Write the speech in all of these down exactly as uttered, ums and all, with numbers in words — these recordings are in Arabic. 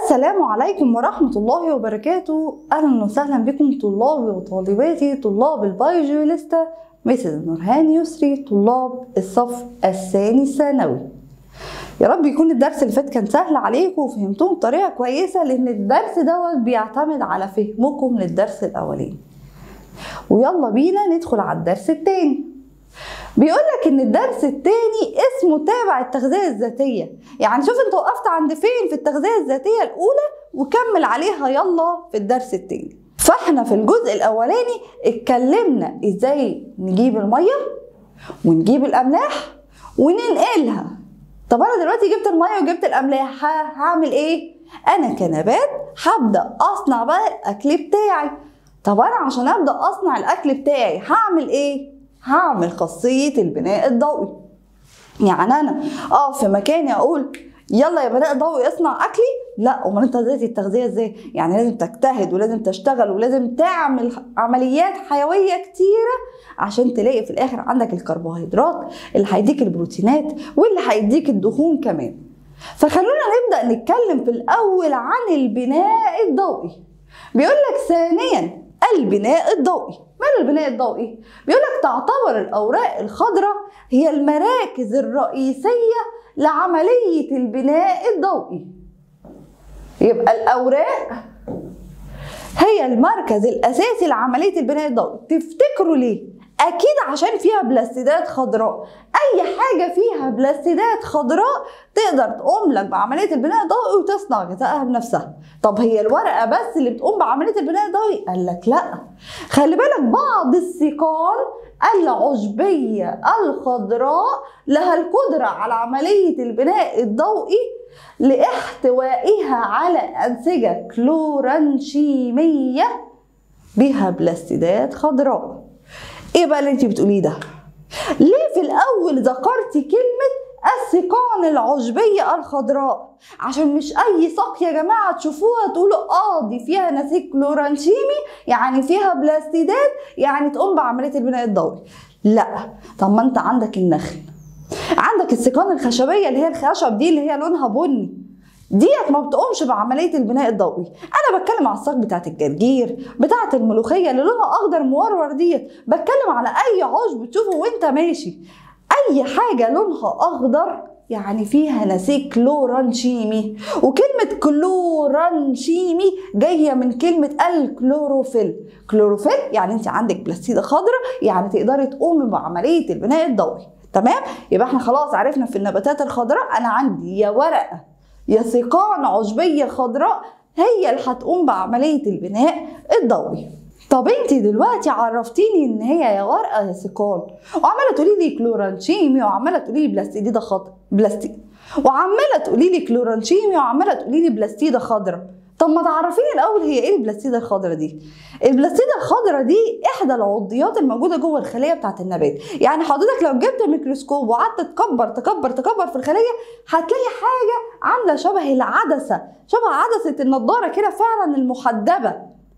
السلام عليكم ورحمة الله وبركاته. أهلا وسهلا بكم طلابي وطالباتي طلاب البايوجيوليستا مسز نورهان يسري طلاب الصف الثاني الثانوي. يا رب يكون الدرس اللي فات كان سهل عليكم وفهمتوه بطريقة كويسة، لأن الدرس دوت بيعتمد على فهمكم للدرس الأولاني. ويلا بينا ندخل على الدرس التاني. بيقولك ان الدرس التاني اسمه تابع التغذية الذاتية. يعني شوف انت وقفت عند فين في التغذية الذاتية الاولى وكمل عليها يلا في الدرس التاني. فاحنا في الجزء الاولاني اتكلمنا ازاي نجيب المية ونجيب الاملاح وننقلها. طب انا دلوقتي جبت المية وجبت الاملاح، هعمل ايه؟ انا كنبات هبدأ اصنع بقى الاكل بتاعي. طب انا عشان ابدأ اصنع الاكل بتاعي هعمل ايه؟ هعمل خاصية البناء الضوئي. يعني انا اقف في مكاني اقول يلا يا بناء ضوئي اصنع اكلي؟ لا، امال انت ذاتي التغذية ازاي؟ يعني لازم تجتهد ولازم تشتغل ولازم تعمل عمليات حيوية كتيرة عشان تلاقي في الاخر عندك الكربوهيدرات اللي هيديك البروتينات واللي هيديك الدهون كمان. فخلونا نبدأ نتكلم في الاول عن البناء الضوئي. بيقولك ثانيا البناء الضوئي. ماله البناء الضوئي؟ بيقولك تعتبر الأوراق الخضراء هي المراكز الرئيسية لعملية البناء الضوئي. يبقى الأوراق هي المركز الأساسي لعملية البناء الضوئي. تفتكروا ليه؟ أكيد عشان فيها بلاستيدات خضراء. أي حاجة فيها بلاستيدات خضراء تقدر تقوم لك بعملية البناء الضوئي وتصنع غذائها بنفسها. طب هي الورقة بس اللي بتقوم بعملية البناء الضوئي؟ قال لك لا، خلي بالك بعض السيقان العشبية الخضراء لها القدرة على عملية البناء الضوئي لاحتوائها على أنسجة كلورنشيمية بها بلاستيدات خضراء. ايه بقى اللي انت بتقوليه ده؟ ليه في الاول ذكرتي كلمة السيقان العشبية الخضراء؟ عشان مش اي ساق يا جماعة تشوفوها تقولوا اه دي فيها نسيج كلورنشيمي يعني فيها بلاستيدات يعني تقوم بعملية البناء الضوئي. لا، طب ما انت عندك النخل، عندك السيقان الخشبية اللي هي الخشب دي اللي هي لونها بني، ديت ما بتقومش بعمليه البناء الضوئي. انا بتكلم على الساق بتاعت الجرجير، بتاعت الملوخيه اللي لونها اخضر مورور ديت، بتكلم على اي عشب تشوفه وانت ماشي. اي حاجه لونها اخضر يعني فيها نسيج كلورنشيمي، وكلمه كلورنشيمي جايه من كلمه الكلوروفيل. كلوروفيل يعني انت عندك بلاستيده خضراء يعني تقدري تقومي بعمليه البناء الضوئي. تمام؟ يبقى احنا خلاص عرفنا في النباتات الخضراء انا عندي يا ورقه يا سيقان عشبية خضراء هي اللي هتقوم بعملية البناء الضوئي. طب انت دلوقتي عرفتيني ان هي يا ورقة يا سيقان، وعمالة تقولي لي كلورنشيمي وعمالة تقولي لي بلاستيدة خضراء بلاستيد وعمالة تقولي لي كلورنشيمي وعمالة تقولي لي بلاستيدة خضراء. طب ما تعرفيني الاول هي ايه البلاستيدة الخضراء دي؟ البلاستيدة الخضراء دي احدى العضيات الموجودة جوه الخلية بتاعت النبات. يعني حضرتك لو جبت ميكروسكوب وقعدت تكبر تكبر تكبر في الخلية هتلاقي حاجة عاملة شبه العدسة، شبه عدسة النضارة كده فعلا المحدبة.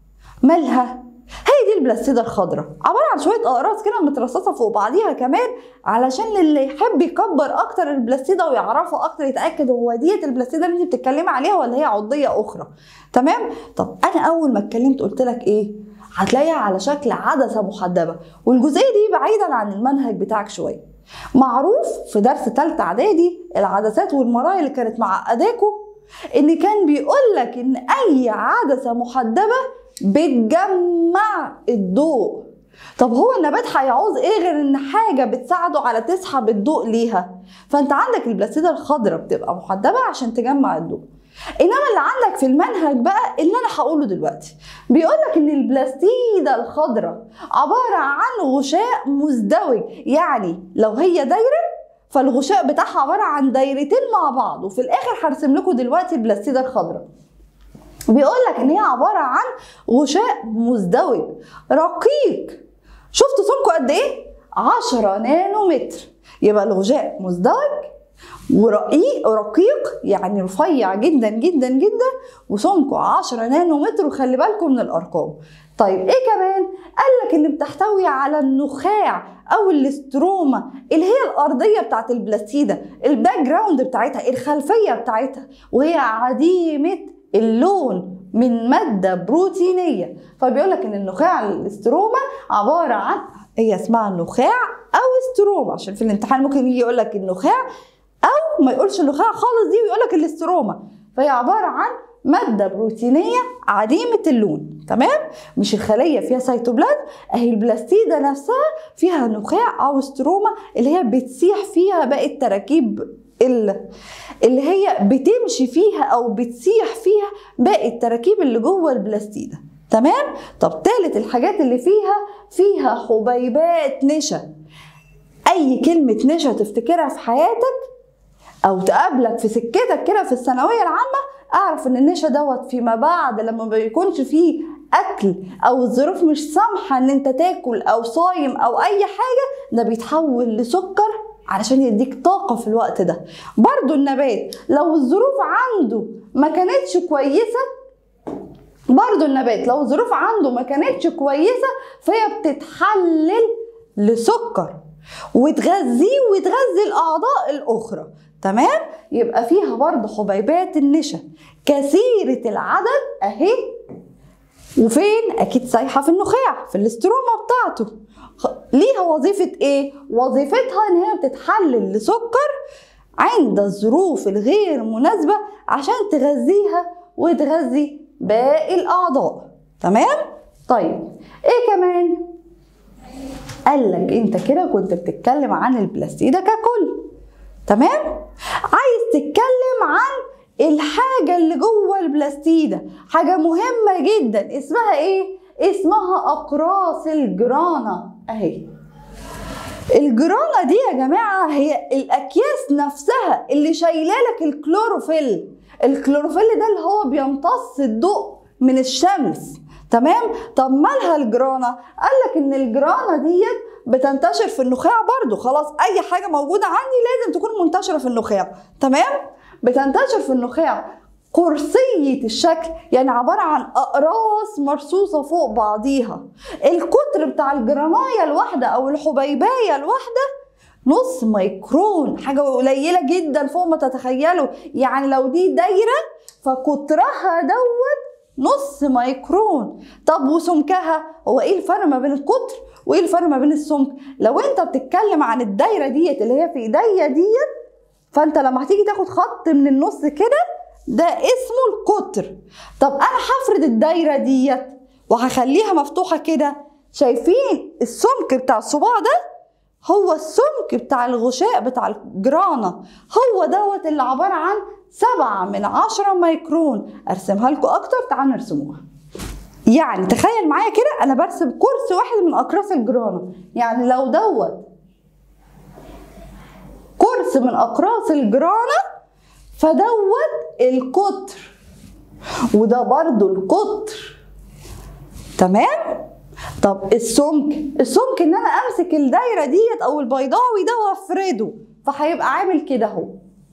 مالها؟ هي دي البلاستيدة الخضراء، عبارة عن شوية أقراص كده مترصصة فوق بعضيها كمان علشان اللي يحب يكبر أكتر البلاستيدة ويعرفه أكتر يتأكد هو ديت البلاستيدة اللي أنت بتتكلمي عليها ولا هي عضية أخرى. تمام؟ طب أنا أول ما اتكلمت قلت لك إيه؟ هتلاقيها على شكل عدسة محدبة، والجزئية دي بعيدا عن المنهج بتاعك شوية. معروف في درس تالتة إعدادي العدسات والمرايا اللي كانت معقداكوا إن كان بيقولك إن أي عدسة محدبة بتجمع الضوء. طب هو النبات هيعوز ايه غير ان حاجه بتساعده على تسحب الضوء ليها؟ فانت عندك البلاستيدة الخضراء بتبقى محدبه عشان تجمع الضوء. انما اللي عندك في المنهج بقى اللي انا هقوله دلوقتي بيقولك ان البلاستيدة الخضراء عباره عن غشاء مزدوج. يعني لو هي دايره فالغشاء بتاعها عباره عن دايرتين مع بعض، وفي الاخر هرسم لكم دلوقتي البلاستيدة الخضراء. بيقول لك ان هي عباره عن غشاء مزدوج رقيق. شفتوا سمكه قد ايه؟ عشرة نانو متر. يبقى الغشاء مزدوج ورقيق رقيق يعني رفيع جدا جدا جدا وسمكه عشرة نانو متر. وخلي بالكم من الارقام. طيب ايه كمان؟ قال لك ان بتحتوي على النخاع او الاستروما اللي هي الارضيه بتاعت البلاستيده، الباك جراوند بتاعتها، الخلفيه بتاعتها، وهي عديمه اللون من مادة بروتينية. فبيقول لك ان النخاع الاستروما عبارة عن، هي اسمها النخاع او استروما، عشان في الامتحان ممكن يجي يقول لك النخاع او ما يقولش النخاع خالص دي ويقول لك الاستروما. فهي عبارة عن مادة بروتينية عديمة اللون، تمام؟ مش الخلية فيها سيتوبلازم، اهي البلاستيدة نفسها فيها نخاع او استروما اللي هي بتسيح فيها باقي التراكيب اللي هي بتمشي فيها او بتسيح فيها باقي التراكيب اللي جوه البلاستيدة، تمام؟ طب تالت الحاجات اللي فيها، فيها حبيبات نشا. اي كلمة نشا تفتكرها في حياتك او تقابلك في سكتك كده في الثانوية العامة، اعرف ان النشا دوت فيما بعد لما ما بيكونش فيه اكل او الظروف مش سامحة ان انت تاكل او صايم او اي حاجة، ده بيتحول لسكر علشان يديك طاقة في الوقت ده. برضو النبات لو الظروف عنده ما كانتش كويسة، برضو النبات لو الظروف عنده ما كانتش كويسة فهي بتتحلل لسكر وتغذيه وتغذي الأعضاء الأخرى، تمام؟ يبقى فيها برضو حبيبات النشا كثيرة العدد أهي. وفين؟ أكيد سايحة في النخاع في الاستروما بتاعته. ليها وظيفة ايه؟ وظيفتها ان هي بتتحلل لسكر عند الظروف الغير مناسبة عشان تغذيها وتغذي باقي الأعضاء، تمام؟ طيب ايه كمان؟ قالك انت كده كنت بتتكلم عن البلاستيدة ككل، تمام؟ عايز تتكلم عن الحاجة اللي جوه البلاستيدة، حاجة مهمة جدا اسمها ايه؟ اسمها أقراص الجرانا اهي. الجرانا دي يا جماعة هي الأكياس نفسها اللي شايلة لك الكلوروفيل. الكلوروفيل ده اللي هو بيمتص الضوء من الشمس، تمام؟ طب مالها الجرانا؟ قالك إن الجرانا ديت بتنتشر في النخاع برضو، خلاص أي حاجة موجودة عندي لازم تكون منتشرة في النخاع، تمام؟ بتنتشر في النخاع قرصية الشكل، يعني عبارة عن أقراص مرصوصة فوق بعضيها. القطر بتاع الجراناية الواحدة أو الحبيباية الواحدة نص ميكرون، حاجة قليلة جدا فوق ما تتخيلوا. يعني لو دي دايرة فقطرها دوت نص ميكرون. طب وسمكها؟ هو ايه الفرق ما بين القطر وايه الفرق ما بين السمك؟ لو انت بتتكلم عن الدايرة ديت اللي هي في ايديا ديت، فانت لما هتيجي تاخد خط من النص كده ده اسمه القطر. طب انا هفرد الدايره ديت وهخليها مفتوحه كده، شايفين السمك بتاع الصباع ده هو السمك بتاع الغشاء بتاع الجرانا، هو دوت اللي عباره عن سبعة من عشرة ميكرون. ارسمها لكم اكتر، تعالوا نرسموها. يعني تخيل معايا كده انا برسم كرسي واحد من اقراص الجرانا، يعني لو دوت كرسي من اقراص الجرانا فدوت القطر وده برضو القطر، تمام؟ طب السمك، السمك ان انا امسك الدايره ديت او البيضاوي ده وافرده فهيبقى عامل كده اهو،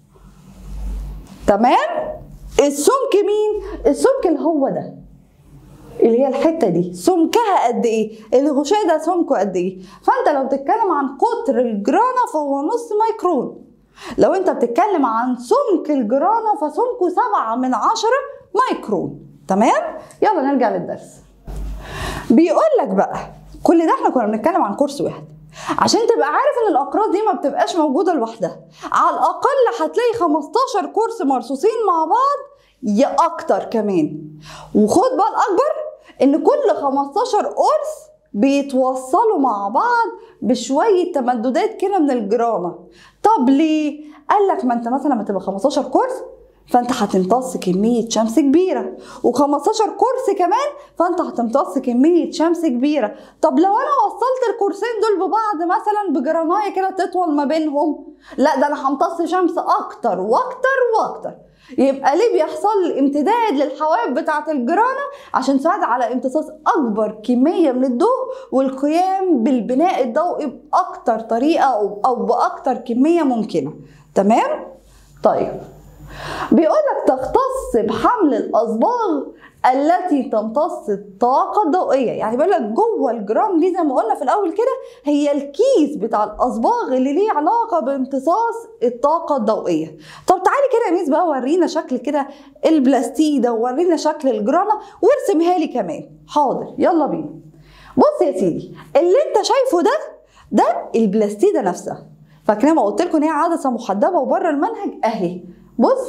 تمام؟ السمك مين؟ السمك اللي هو ده اللي هي الحته دي سمكها قد ايه؟ الغشاء ده سمكه قد ايه؟ فانت لو بتتكلم عن قطر الجرانا فهو نص ميكرون. لو انت بتتكلم عن سمك الجرانا فسمكه سبعة من عشرة ميكرون، تمام؟ يلا نرجع للدرس. بيقول لك بقى كل ده احنا كنا بنتكلم عن كورس واحد، عشان تبقى عارف ان الاقراص دي ما بتبقاش موجوده لوحدها، على الاقل هتلاقي خمستاشر كورس مرصوصين مع بعض يا اكتر كمان. وخد بقى الاكبر ان كل خمستاشر قرص بيتوصلوا مع بعض بشويه تمددات كده من الجرانا. طب ليه؟ قال لك ما انت مثلا لما تبقى خمستاشر كورس فانت هتمتص كميه شمس كبيره، وخمستاشر كورس كمان فانت هتمتص كميه شمس كبيره. طب لو انا وصلت الكورسين دول ببعض مثلا بجرانايه كده تطول ما بينهم، لا ده انا همتص شمس اكتر واكتر واكتر. يبقى ليه بيحصل امتداد للحواف بتاعه الجرانا؟ عشان تساعد على امتصاص اكبر كميه من الضوء والقيام بالبناء الضوئي باكتر طريقه او باكتر كميه ممكنه، تمام؟ طيب بيقول لك تختص بحمل الأصباغ التي تمتص الطاقة الضوئية. يعني بيقول لك جوه الجرام دي زي ما قلنا في الأول كده هي الكيس بتاع الأصباغ اللي ليه علاقة بامتصاص الطاقة الضوئية. طب تعالي كده يا ميس بقى ورينا شكل كده البلاستيك ده وورينا شكل الجرانة وارسمها لي كمان. حاضر، يلا بينا. بص يا سيدي، اللي انت شايفه ده ده البلاستيدة نفسها. فاكرين ما قلت لكم ان هي عدسة محدبة وبره المنهج؟ اهي بص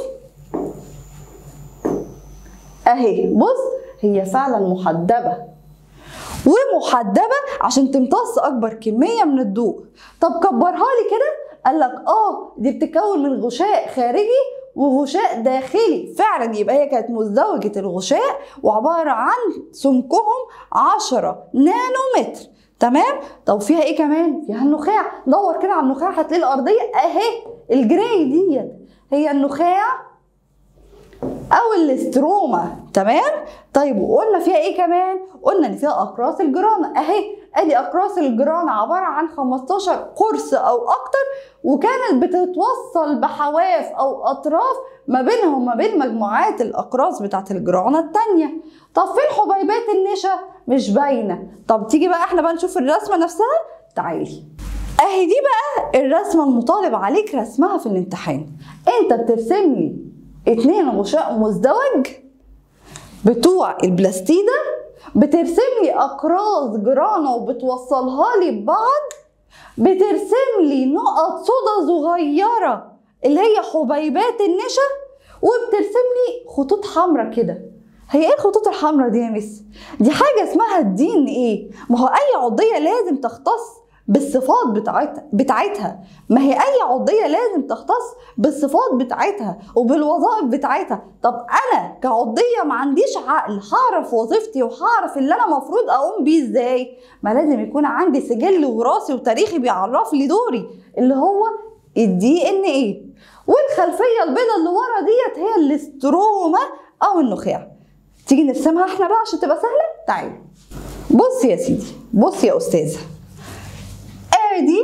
اهي بص هي فعلا محدبة ومحدبة عشان تمتص اكبر كمية من الضوء. طب كبرها لي كده، قال لك اه دي بتتكون من غشاء خارجي وغشاء داخلي. فعلا يبقى هي كانت مزدوجة الغشاء وعبارة عن سمكهم عشرة نانومتر. تمام؟ طب فيها ايه كمان؟ فيها النخاع. دور كده على النخاع هتلاقي الارضية اهي الجراي ديت هي النخاع او الاستروما. تمام؟ طيب وقلنا فيها ايه كمان؟ قلنا ان فيها اقراص الجرانة اهي. ادي اقراص الجرانة عبارة عن خمستاشر قرص او اكتر، وكانت بتتوصل بحواف او اطراف ما بينها وما بين مجموعات الاقراص بتاعت الجرانة التانية. طب فين حبيبات النشا؟ مش باينة. طب تيجي بقى احنا بقى نشوف الرسمة نفسها. تعالي اهي دي بقى الرسمة المطالب عليك رسمها في الامتحان. انت بترسم لي اتنين غشاء مزدوج بتوع البلاستيدة، بترسم لي اقراص جرانة وبتوصلها لي ببعض، بترسم لي نقط صدى صغيرة اللي هي حبيبات النشا، وبترسم لي خطوط حمراء كده. هي ايه الخطوط الحمراء دي يا مس؟ دي حاجة اسمها الدي ان ايه. ما هو اي عضية لازم تختص بالصفات بتاعتها بتاعتها ما هي اي عضيه لازم تختص بالصفات بتاعتها وبالوظائف بتاعتها. طب انا كعضيه ما عنديش عقل هعرف وظيفتي وهعرف اللي انا المفروض اقوم بيه ازاي؟ ما لازم يكون عندي سجل وراثي وتاريخي بيعرف لي دوري اللي هو الدي ان ايه. والخلفيه البيضاء اللي ورا ديت هي الاستروما او النخاع. تيجي نرسمها احنا بقى عشان تبقى سهله. تعالي بص يا سيدي، بص يا استاذه، ادي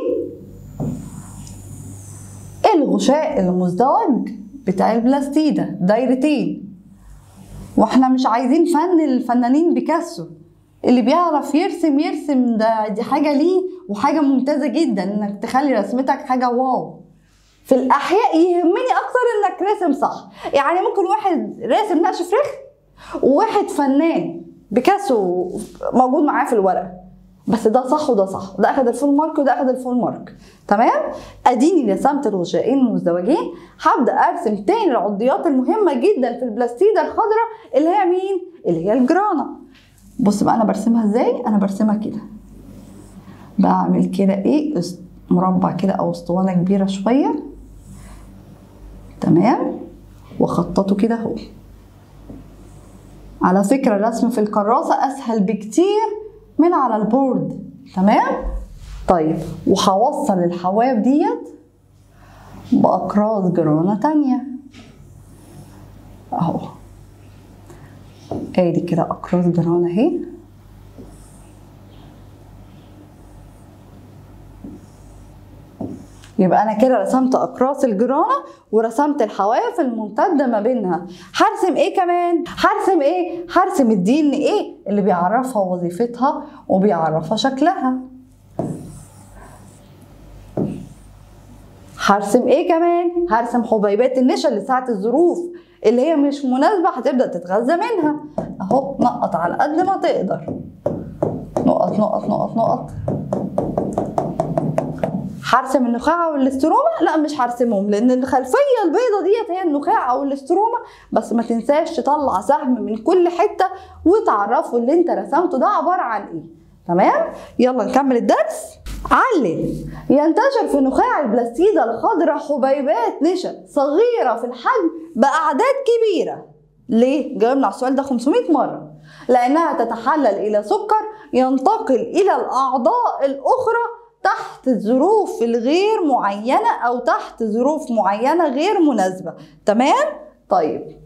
الغشاء المزدوج بتاع البلاستيدة دايرتين. واحنا مش عايزين فن الفنانين بيكاسو، اللي بيعرف يرسم يرسم، ده دي حاجة ليه وحاجة ممتازة جدا انك تخلي رسمتك حاجة واو. في الاحياء يهمني اكتر انك راسم صح. يعني ممكن واحد راسم نقش فريخ وواحد فنان بيكاسو موجود معاه في الورقة، بس ده صح وده صح، ده اخد الفول مارك وده اخد الفول مارك. تمام؟ اديني رسمت الغشائين المزدوجين. هبدا ارسم تاني العضيات المهمه جدا في البلاستيدة الخضراء اللي هي مين؟ اللي هي الجرانة. بص بقى انا برسمها ازاي؟ انا برسمها كده، بعمل كده ايه مربع كده او اسطوانه كبيره شويه. تمام؟ واخططه كده اهو. على فكره الرسم في الكراسه اسهل بكتير من على البورد. تمام؟ طيب وهوصل الحواف ديت باقراص جرانة تانية اهو. ادي كده اقراص جرانة اهي. يبقى انا كده رسمت اقراص الجرانة ورسمت الحواف الممتدة ما بينها. هرسم ايه كمان؟ هرسم ايه؟ هرسم الدي ان ايه اللي بيعرفها وظيفتها وبيعرفها شكلها. هرسم ايه كمان؟ هرسم حبيبات النشا اللي ساعة الظروف اللي هي مش مناسبة هتبدأ تتغذى منها اهو. نقط على قد ما تقدر، نقط نقط نقط نقط. هرسم النخاع والاستروما؟ لا مش هرسمهم، لان الخلفيه البيضه ديت هي النخاع او الاستروما. بس ما تنساش تطلع سهم من كل حته وتعرفوا اللي انت رسمته ده عباره عن ايه. تمام؟ يلا نكمل الدرس. علل. ينتشر في نخاع البلاستيدة الخضراء حبيبات نشا صغيره في الحجم باعداد كبيره. ليه؟ جاوبنا على السؤال ده خمسمائة مره. لانها تتحلل الى سكر ينتقل الى الاعضاء الاخرى تحت ظروف الغير معينة أو تحت ظروف معينة غير مناسبة. تمام؟ طيب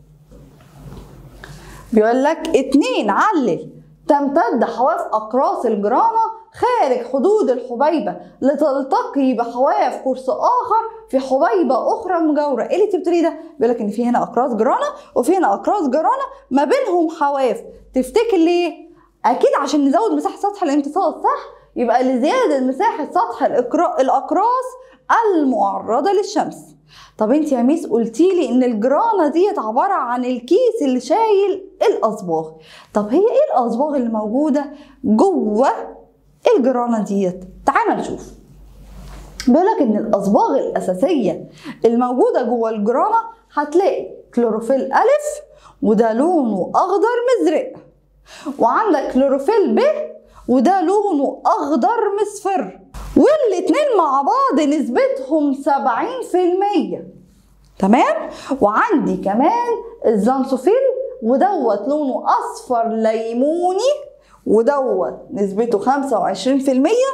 بيقول لك اتنين، علل. تمتد حواف أقراص الجرانة خارج حدود الحبيبة لتلتقي بحواف قرص آخر في حبيبة أخرى مجاورة. إيه اللي أنت بتقوليه ده؟ بيقول لك إن في هنا أقراص جرانة وفي هنا أقراص جرانة ما بينهم حواف. تفتكر ليه؟ أكيد عشان نزود مساحة سطح الامتصاص، صح؟ يبقى لزيادة مساحة سطح الأقراص المعرضة للشمس. طب انت يا ميس قلتيلي ان الجرانة ديت عبارة عن الكيس اللي شايل الأصباغ. طب هي ايه الأصباغ اللي موجودة جوه الجرانة ديت؟ تعالى نشوف. بيقولك ان الأصباغ الأساسية الموجودة جوه الجرانة هتلاقي كلوروفيل ألف وده لونه أخضر مزرق، وعندك كلوروفيل ب وده لونه أخضر مصفر، والاتنين مع بعض نسبتهم سبعين في المية. تمام؟ وعندي كمان الزنسوفيل ودوت لونه أصفر ليموني ودوت نسبته خمسة وعشرين في المية،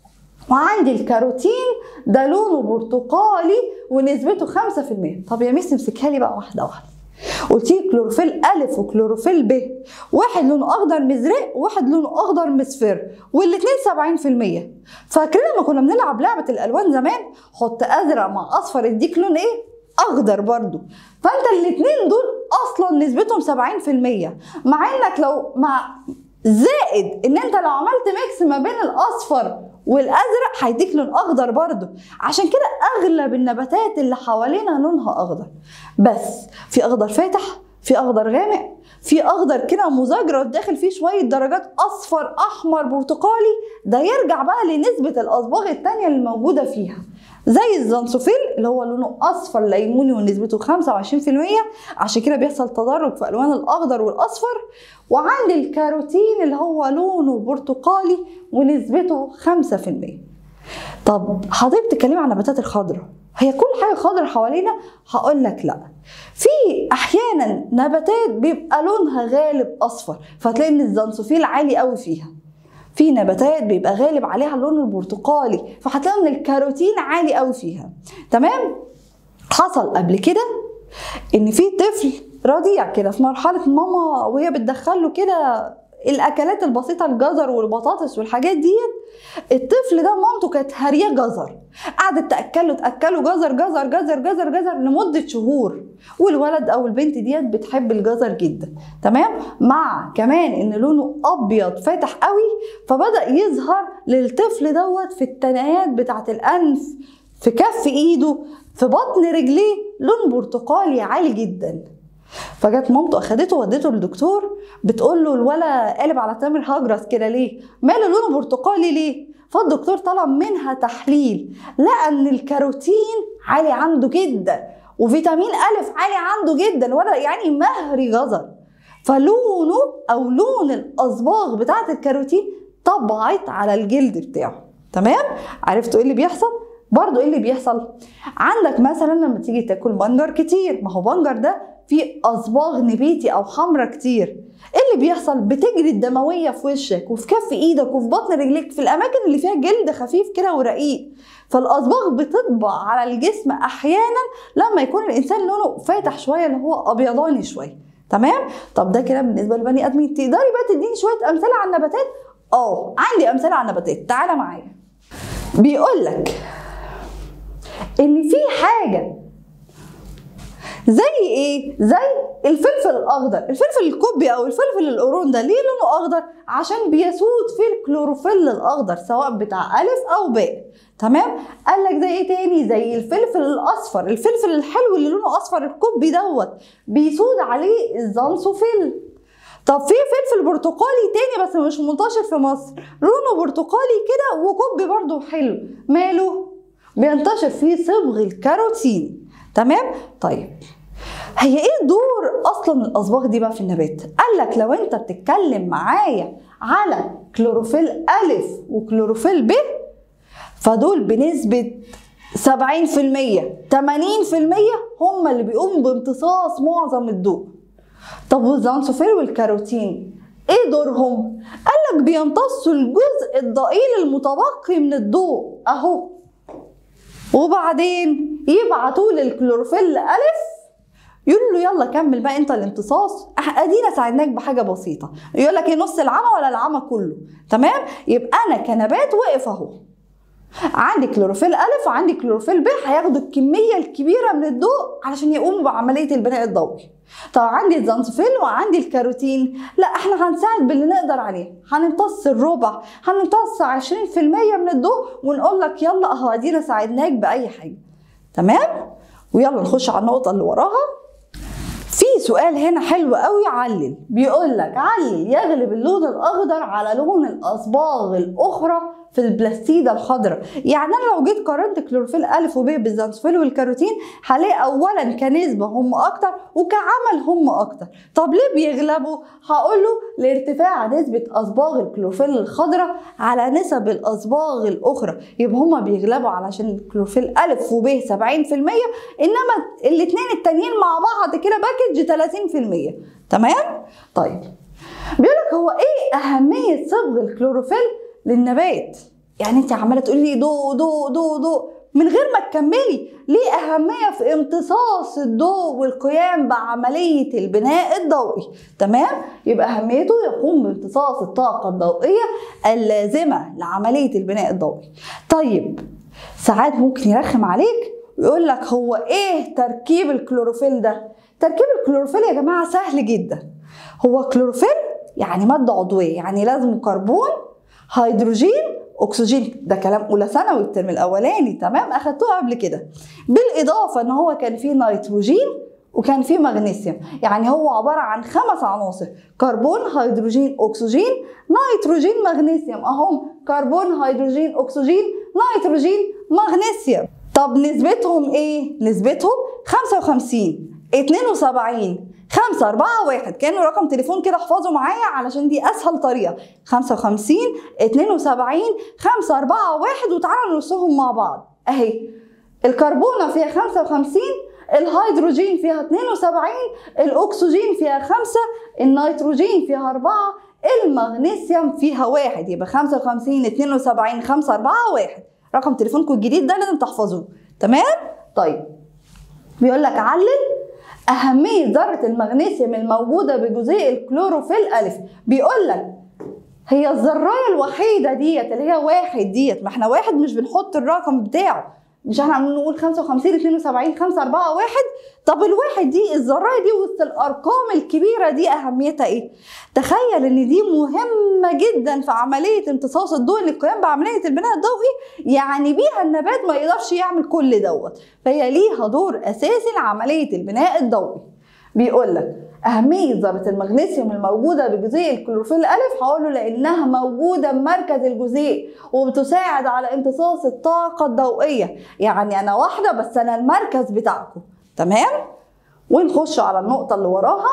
وعندي الكاروتين ده لونه برتقالي ونسبته خمسة في المية. طب يا ميس نمسكها لي بقى واحدة واحدة. قلت لي كلوروفيل ألف وكلوروفيل ب، واحد لونه أخضر مزرق وواحد لونه أخضر مصفر، والاتنين سبعين في المية. فاكرين لما كنا بنلعب لعبة الألوان زمان؟ حط أزرق مع أصفر يديك لون إيه؟ أخضر برضو. فأنت الاتنين دول أصلا نسبتهم سبعين في المية، مع إنك لو مع زائد إن أنت لو عملت ميكس ما بين الأصفر والازرق هيديك لون اخضر برضو. عشان كده اغلب النباتات اللي حوالينا لونها اخضر، بس في اخضر فاتح، في اخضر غامق، في اخضر كده مزجرد داخل فيه شويه درجات اصفر احمر برتقالي. ده يرجع بقى لنسبه الاصباغ التانية اللي موجوده فيها، زي الزنسوفيل اللي هو لونه اصفر ليموني ونسبته خمسة وعشرين في المية، عشان كده بيحصل تدرج في الوان الاخضر والاصفر. وعندي الكاروتين اللي هو لونه برتقالي ونسبته خمسة في المية. طب حضرتك بتتكلمي عن النباتات الخضراء، هي كل حاجه خضراء حوالينا؟ هقول لك لا، في احيانا نباتات بيبقى لونها غالب اصفر، فتلاقي ان الزنسوفيل عالي قوي فيها. في نباتات بيبقى غالب عليها اللون البرتقالي، فهتلاقي ان الكاروتين عالي قوي فيها. تمام؟ حصل قبل كده ان في طفل رضيع كده في مرحله ماما وهي بتدخله كده الاكلات البسيطه، الجزر والبطاطس والحاجات ديت. الطفل ده مامته كانت هاريه جزر، قعدت تاكله تاكله جزر جزر جزر جزر جزر لمده شهور، والولد او البنت ديت بتحب الجزر جدا. تمام؟ مع كمان ان لونه ابيض فاتح قوي، فبدا يظهر للطفل دوت في التنايات بتاعه الانف، في كف ايده، في بطن رجليه لون برتقالي عالي جدا. فجت مامته اخدته ودته للدكتور، بتقول له الولا قالب على تامر هجرس كده ليه؟ ماله لونه برتقالي ليه؟ فالدكتور طلب منها تحليل، لقى ان الكاروتين عالي عنده جدا وفيتامين ألف عالي عنده جدا، الولا يعني مهري جزر. فلونه او لون الاصباغ بتاعه الكاروتين طبعت على الجلد بتاعه. تمام؟ عرفتوا ايه اللي بيحصل؟ برضو ايه اللي بيحصل؟ عندك مثلا لما تيجي تاكل بنجر كتير، ما هو بنجر ده فيه اصباغ نبيتي او حمرا كتير. ايه اللي بيحصل؟ بتجري الدمويه في وشك وفي كف ايدك وفي بطن رجليك، في الاماكن اللي فيها جلد خفيف كده ورقيق. فالاصباغ بتطبع على الجسم احيانا لما يكون الانسان لونه فاتح شويه، اللي هو ابيضاني شويه. تمام؟ طب ده كده بالنسبه للبني ادمين. تقدري بقى تديني شويه امثله على النباتات؟ اه عندي امثله على النباتات، تعالى معايا. بيقول لك ان في حاجه زي ايه؟ زي الفلفل الاخضر، الفلفل الكوبي او الفلفل القرون ده ليه لونه اخضر؟ عشان بيسود فيه الكلوروفيل الاخضر سواء بتاع الف او باء. تمام؟ قال لك زي ايه تاني؟ زي الفلفل الاصفر، الفلفل الحلو اللي لونه اصفر الكوبي دوت بيسود عليه الزنسوفيل. طب في فلفل برتقالي تاني بس مش منتشر في مصر، لونه برتقالي كده وكوبي برضو حلو، ماله؟ بينتشر فيه صبغ الكاروتين. تمام؟ طيب هي ايه دور اصلا الاصباغ دي بقى في النبات؟ قال لك لو انت بتتكلم معايا على كلوروفيل الف وكلوروفيل ب، فدول بنسبه سبعين في المية ثمانين في المية هم اللي بيقوموا بامتصاص معظم الضوء. طب والزنسوفيل والكاروتين ايه دورهم؟ قال لك بيمتصوا الجزء الضئيل المتبقي من الضوء اهو، وبعدين يبعتوه للكلوروفيل ألف يقول له يلا كمل بقى انت الامتصاص، ادينا ساعدناك بحاجه بسيطه. يقول لك ايه، نص العمى ولا العمى كله؟ تمام. يبقى انا كنبات واقف اهو، عندي كلوروفيل ألف وعندي كلوروفيل ب، هياخدوا الكمية الكبيرة من الضوء علشان يقوموا بعملية البناء الضوئي. طب عندي الزنسوفيل وعندي الكاروتين، لا احنا هنساعد باللي نقدر عليه، هنمتص الربع، هنمتص عشرين في المية من الضوء ونقول لك يلا اهو ادينا ساعدناك بأي حاجة. تمام؟ ويلا نخش على النقطة اللي وراها. في سؤال هنا حلو قوي، علل. بيقول لك علل يغلب اللون الأخضر على لون الأصباغ الأخرى في البلاستيدة الخضراء. يعني انا لو جيت قارنت كلوروفيل الف وب بالزنسوفيل والكاروتين هلاقي اولا كنسبه هم اكتر وكعمل هم اكتر. طب ليه بيغلبوا؟ هقول له لارتفاع نسبه اصباغ الكلوروفيل الخضراء على نسب الاصباغ الاخرى. يبقى هم بيغلبوا علشان الكلوروفيل الف وب سبعين في المية، انما الاثنين التانيين مع بعض كده باكج ثلاثين في المية. تمام؟ طيب بيقول لك هو ايه اهميه صبغ الكلوروفيل للنبات؟ يعني انت عماله تقولي لي ضوء ضوء ضوء ضوء من غير ما تكملي. ليه اهميه في امتصاص الضوء والقيام بعمليه البناء الضوئي؟ تمام؟ يبقى اهميته يقوم بامتصاص الطاقه الضوئيه اللازمه لعمليه البناء الضوئي. طيب ساعات ممكن يرخم عليك ويقول لك هو ايه تركيب الكلوروفيل ده؟ تركيب الكلوروفيل يا جماعه سهل جدا. هو كلوروفيل يعني ماده عضويه، يعني لازم كربون هيدروجين اكسجين. ده كلام اولى ثانوي الترم الاولاني، تمام؟ اخدتوه قبل كده. بالاضافه ان هو كان فيه نيتروجين وكان فيه مغنيسيوم، يعني هو عباره عن خمس عناصر: كربون هيدروجين اكسجين نيتروجين مغنيسيوم. اهم كربون هيدروجين اكسجين نيتروجين مغنيسيوم. طب نسبتهم ايه؟ نسبتهم خمسة وخمسين اتنين وسبعين خمسة أربعة واحد. كأنه رقم تليفون كده، احفظه معايا علشان دي أسهل طريقة. خمسة وخمسين اتنين وسبعين خمسة أربعة واحد. وتعالوا نرسمهم مع بعض أهي. الكربونة فيها خمسة وخمسين، الهيدروجين فيها اتنين وسبعين، الأكسجين فيها خمسة، النيتروجين فيها أربعة، المغنيسيوم فيها واحد. يبقى خمسة وخمسين اتنين وسبعين خمسة أربعة واحد. رقم تليفونكم الجديد ده لازم تحفظوه. تمام؟ طيب بيقول لك علل أهمية ذرة المغنيسيوم الموجودة بجزيء الكلوروفيل ألف. بيقول لك هي الذراية الوحيدة ديت اللي هي واحد ديت، ما احنا واحد مش بنحط الرقم بتاعه، مش احنا بنقول خمسة وخمسين اتنين وسبعين خمسة أربعة واحد. طب الواحد دي الذراية دي وسط الأرقام الكبيرة دي أهميتها إيه؟ تخيل إن دي مهمة جدا في عملية امتصاص الضوء للقيام بعملية البناء الضوئي، يعني بيها النبات ما يقدرش يعمل كل دوت، فهي ليها دور أساسي لعملية البناء الضوئي. بيقول لك أهمية ذرة المغنيسيوم الموجودة بجزيء الكلوروفيل ألف، هقوله لأنها موجودة بمركز الجزيء وبتساعد على امتصاص الطاقة الضوئية. يعني أنا واحدة بس أنا المركز بتاعكم. تمام؟ ونخش على النقطة اللي وراها.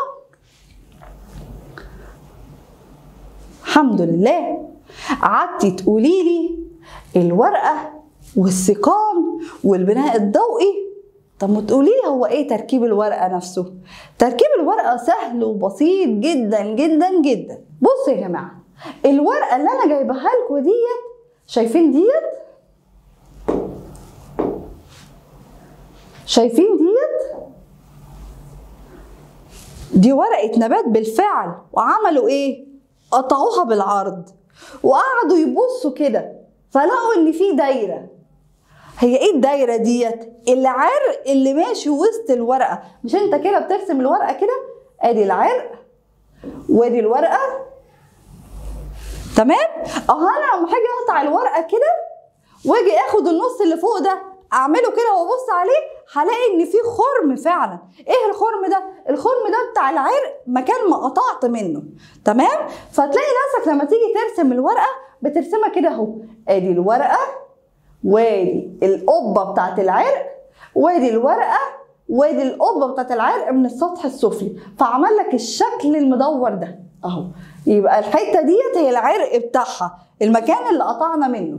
الحمد لله قعدتي تقولي لي الورقة والسيقان والبناء الضوئي. طب ما تقولي لي هو ايه تركيب الورقه نفسه؟ تركيب الورقه سهل وبسيط جدا جدا جدا. بصوا يا جماعه، الورقه اللي انا جايبها لكم ديت، شايفين ديت؟ شايفين ديت؟ دي ورقه نبات بالفعل، وعملوا ايه؟ قطعوها بالعرض وقعدوا يبصوا كده فلقوا ان في دايره. هي ايه الدايره ديت؟ العرق اللي ماشي وسط الورقه. مش انت كده بترسم الورقه كده؟ ادي العرق وادي الورقه. تمام؟ اهو انا لما هاجي اقطع الورقه كده واجي اخد النص اللي فوق ده اعمله كده وابص عليه، هلاقي ان في خرم فعلا. ايه الخرم ده؟ الخرم ده بتاع العرق مكان ما قطعت منه. تمام؟ فتلاقي نفسك لما تيجي ترسم الورقه بترسمها كده اهو. ادي الورقه وادي القبه بتاعت العرق وادي الورقه وادي القبه بتاعت العرق من السطح السفلي، فعمل لك الشكل المدور ده اهو. يبقى الحته ديت هي العرق بتاعها، المكان اللي قطعنا منه.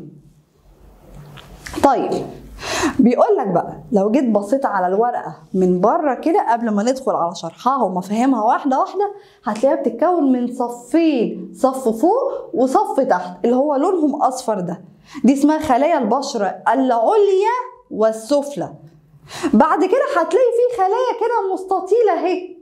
طيب بيقول لك بقى لو جيت بصيت على الورقه من بره كده قبل ما ندخل على شرحها ومفاهيمها واحده واحده، هتلاقيها بتتكون من صفين، صف فوق وصف تحت اللي هو لونهم اصفر ده. دي اسمها خلايا البشره العليا والسفلى. بعد كده هتلاقي فيه خلايا كده مستطيلة اهي،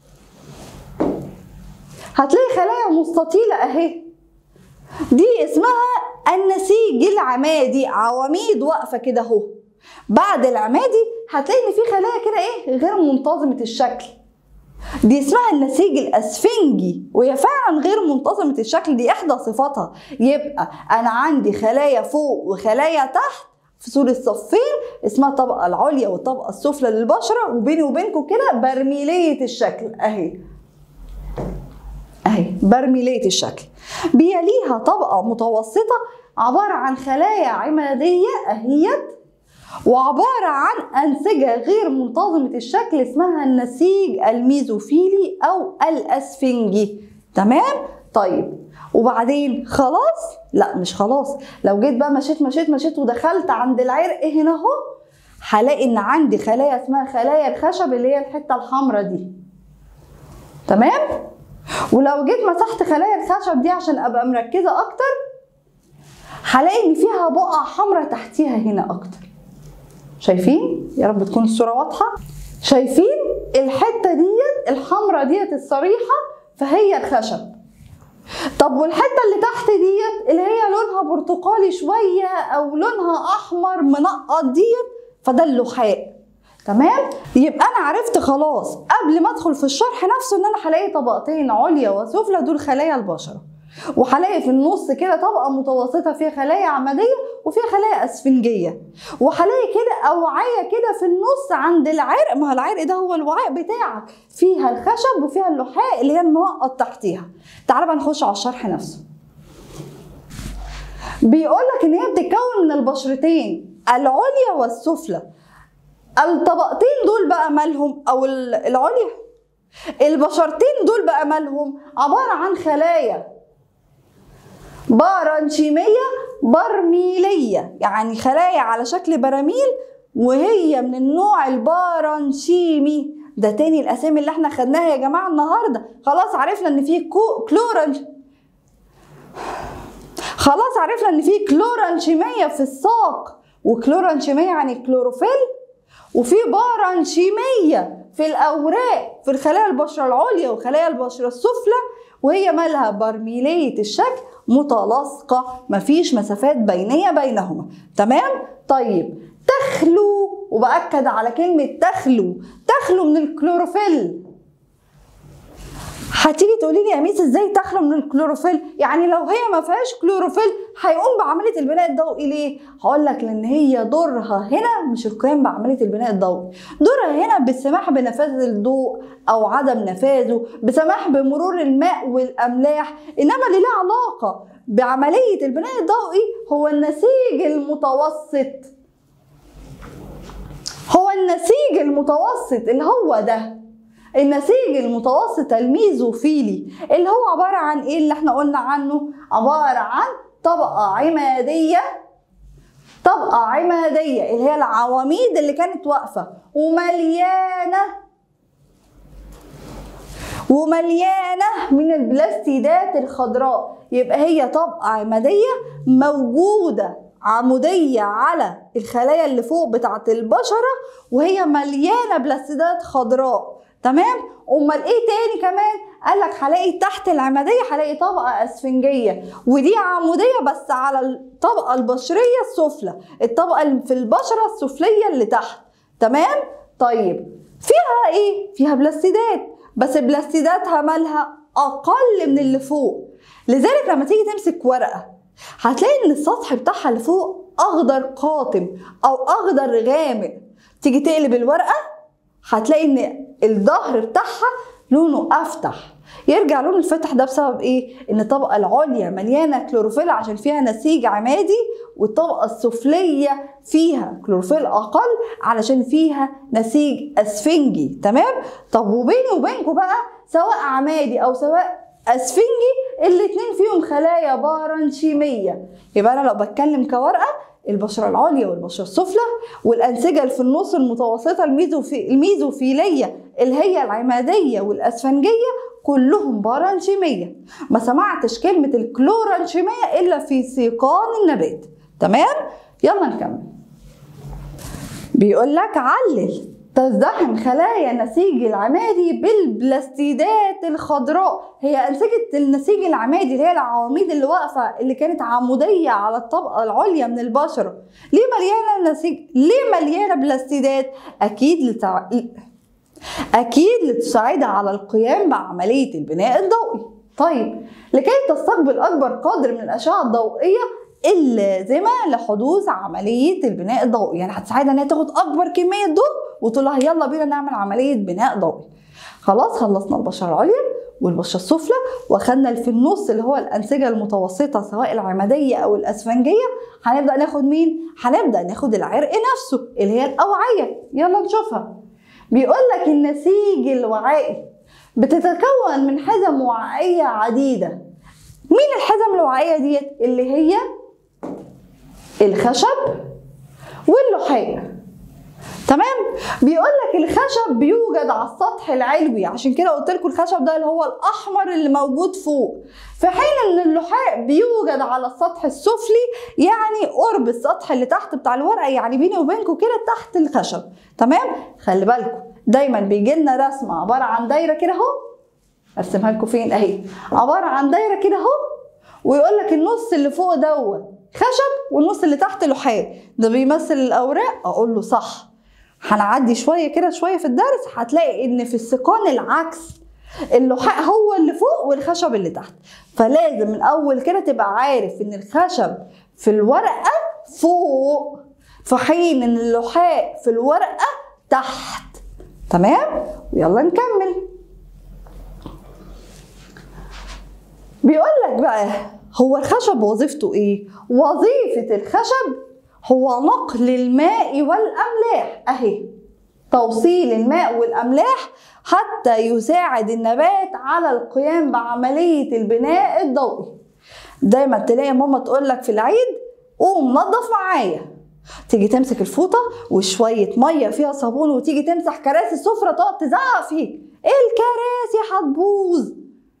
هتلاقي خلايا مستطيلة اهي، دي اسمها النسيج العمادي، عواميد واقفة كده اهو. بعد العمادي هتلاقي ان في خلايا كده ايه غير منتظمة الشكل، دي اسمها النسيج الاسفنجي، وهي فعلا غير منتظمة الشكل، دي احدى صفاتها. يبقى انا عندي خلايا فوق وخلايا تحت في صورة صفين، اسمها الطبقة العليا والطبقة السفلى للبشرة، وبيني وبينكم كده برميلية الشكل اهي اهي برميلية الشكل. بيليها طبقة متوسطة عبارة عن خلايا عمادية اهيت، وعبارة عن أنسجة غير منتظمة الشكل اسمها النسيج الميزوفيلي أو الأسفنجي. تمام؟ طيب وبعدين خلاص؟ لا مش خلاص، لو جيت بقى مشيت مشيت مشيت ودخلت عند العرق هنا اهو، هلاقي إن عندي خلايا اسمها خلايا الخشب اللي هي الحتة الحمراء دي. تمام؟ ولو جيت مسحت خلايا الخشب دي عشان أبقى مركزة أكتر، هلاقي إن فيها بقع حمراء تحتيها هنا أكتر. شايفين؟ يا رب تكون الصورة واضحة. شايفين الحتة ديت الحمراء ديت الصريحة فهي الخشب. طب والحتة اللي تحت ديت اللي هي لونها برتقالي شوية أو لونها أحمر منقط ديت فده اللحاء. تمام؟ يبقى أنا عرفت خلاص قبل ما أدخل في الشرح نفسه إن أنا هلاقي طبقتين عليا وسفلى، دول خلايا البشرة، وهلاقي في النص كده طبقة متوسطة فيها خلايا عمودية وفيها خلايا أسفنجية، وهلاقي كده أوعية كده في النص عند العرق، ما هو العرق ده هو الوعاء بتاعك، فيها الخشب وفيها اللحاء اللي هي المنقط تحتيها. تعالى بقى نخش على الشرح نفسه. بيقول لك إن هي بتتكون من البشرتين العليا والسفلى. الطبقتين دول بقى مالهم، أو العليا البشرتين دول بقى مالهم، عبارة عن خلايا بارنشيمية برميلية، يعني خلايا على شكل براميل وهي من النوع البارنشيمي. ده تاني الأسامي اللي احنا خدناها يا جماعة النهاردة. خلاص عرفنا ان في كلورنش خلاص عرفنا ان في كلورنشيمية في الساق، وكلورنشيمية يعني كلوروفيل، وفي بارنشيمية في الأوراق في الخلايا البشرة العليا وخلايا البشرة السفلى، وهي مالها برميلية الشكل متلاصقة، مفيش مسافات بينية بينهما. تمام؟ طيب تخلو، وبأكد على كلمة تخلو، تخلو من الكلوروفيل. هتيجي تقولي لي يا ميس ازاي تخلو من الكلوروفيل؟ يعني لو هي ما فيهاش كلوروفيل هيقوم بعمليه البناء الضوئي ليه؟ هقول لك لان هي دورها هنا مش القيام بعمليه البناء الضوئي، دورها هنا بالسماح بنفاذ الضوء او عدم نفاذه، بسماح بمرور الماء والاملاح، انما اللي له علاقه بعمليه البناء الضوئي هو النسيج المتوسط. هو النسيج المتوسط اللي هو ده النسيج المتوسط الميزوفيلي، اللي هو عبارة عن ايه اللي احنا قلنا عنه؟ عبارة عن طبقة عمادية، طبقة عمادية اللي هي العواميد اللي كانت واقفة ومليانة ومليانة من البلاستيدات الخضراء. يبقى هي طبقة عمادية موجودة عمودية على الخلايا اللي فوق بتاعة البشرة، وهي مليانة بلاستيدات خضراء. تمام؟ امال ايه تاني كمان؟ قالك هلاقي تحت العموديه هلاقي طبقه اسفنجيه، ودي عموديه بس على الطبقه البشريه السفلى، الطبقه اللي في البشره السفليه اللي تحت. تمام؟ طيب فيها ايه؟ فيها بلاستيدات، بس بلاستيداتها مالها اقل من اللي فوق. لذلك لما تيجي تمسك ورقه هتلاقي ان السطح بتاعها اللي فوق اخضر قاتم او اخضر غامق. تيجي تقلب الورقه هتلاقي ان الظهر بتاعها لونه افتح. يرجع لون الفتح ده بسبب ايه؟ ان الطبقه العليا مليانه كلوروفيل عشان فيها نسيج عمادي، والطبقه السفليه فيها كلوروفيل اقل علشان فيها نسيج اسفنجي. تمام؟ طب وبيني وبينكم بقى سواء عمادي او سواء اسفنجي الاتنين فيهم خلايا بارنشيميه. يبقى انا لو بتكلم كورقه، البشرة العليا والبشرة السفلى والأنسجة اللي في النص المتوسطة الميزوفي... الميزوفيلية اللي هي العمادية والأسفنجية كلهم بارنشيمية. ما سمعتش كلمة الكلورنشيمية إلا في سيقان النبات. تمام؟ يلا نكمل. بيقول لك علل. تزدحم خلايا النسيج العمادي بالبلاستيدات الخضراء. هي أنسجة النسيج العمادي اللي هي العواميد اللي واقفة اللي كانت عمودية على الطبقة العليا من البشرة، ليه مليانة نسيج؟ ليه مليانة بلاستيدات؟ أكيد لتع... أكيد لتساعدها على القيام بعملية البناء الضوئي. طيب، لكي تستقبل أكبر قدر من الأشعة الضوئية اللازمة لحدوث عملية البناء الضوئي، يعني هتساعدها إنها تاخد أكبر كمية ضوء وتقول لها يلا بينا نعمل عملية بناء ضوئي. خلاص، خلصنا البشرة العليا والبشرة السفلى، واخدنا اللي في النص اللي هو الأنسجة المتوسطة سواء العمادية أو الأسفنجية. هنبدأ ناخد مين؟ هنبدأ ناخد العرق نفسه اللي هي الأوعية. يلا نشوفها. بيقول لك النسيج الوعائي بتتكون من حزم وعائية عديدة. مين الحزم الوعائية ديت؟ اللي هي الخشب واللحاء. تمام؟ بيقول لك الخشب بيوجد على السطح العلوي، عشان كده قلت لكم الخشب ده اللي هو الاحمر اللي موجود فوق، في حين ان اللحاء بيوجد على السطح السفلي، يعني قرب السطح اللي تحت بتاع الورقه، يعني بيني وبينكم كده تحت الخشب. تمام؟ خلي بالكم دايما بيجي لنا رسمه عباره عن دايره كده اهو. ارسمها لكم فين؟ اهي، عباره عن دايره كده اهو، ويقول لك النص اللي فوق دوت خشب والنص اللي تحت لحاء. ده بيمثل الاوراق. اقول له صح. هنعدي شويه كده شويه في الدرس هتلاقي ان في السيقان العكس، اللحاء هو اللي فوق والخشب اللي تحت. فلازم من اول كده تبقى عارف ان الخشب في الورقه فوق، في حين ان اللحاء في الورقه تحت. تمام؟ ويلا نكمل. بيقول لك بقى هو الخشب وظيفته ايه؟ وظيفه الخشب هو نقل الماء والأملاح. أهي، توصيل الماء والأملاح حتى يساعد النبات على القيام بعملية البناء الضوئي. دايما تلاقي ماما تقول لك في العيد قوم نظف معايا، تيجي تمسك الفوطة وشوية مية فيها صابون وتيجي تمسح كراسي السفرة تقعد تزعق فيك، الكراسي هتبوظ.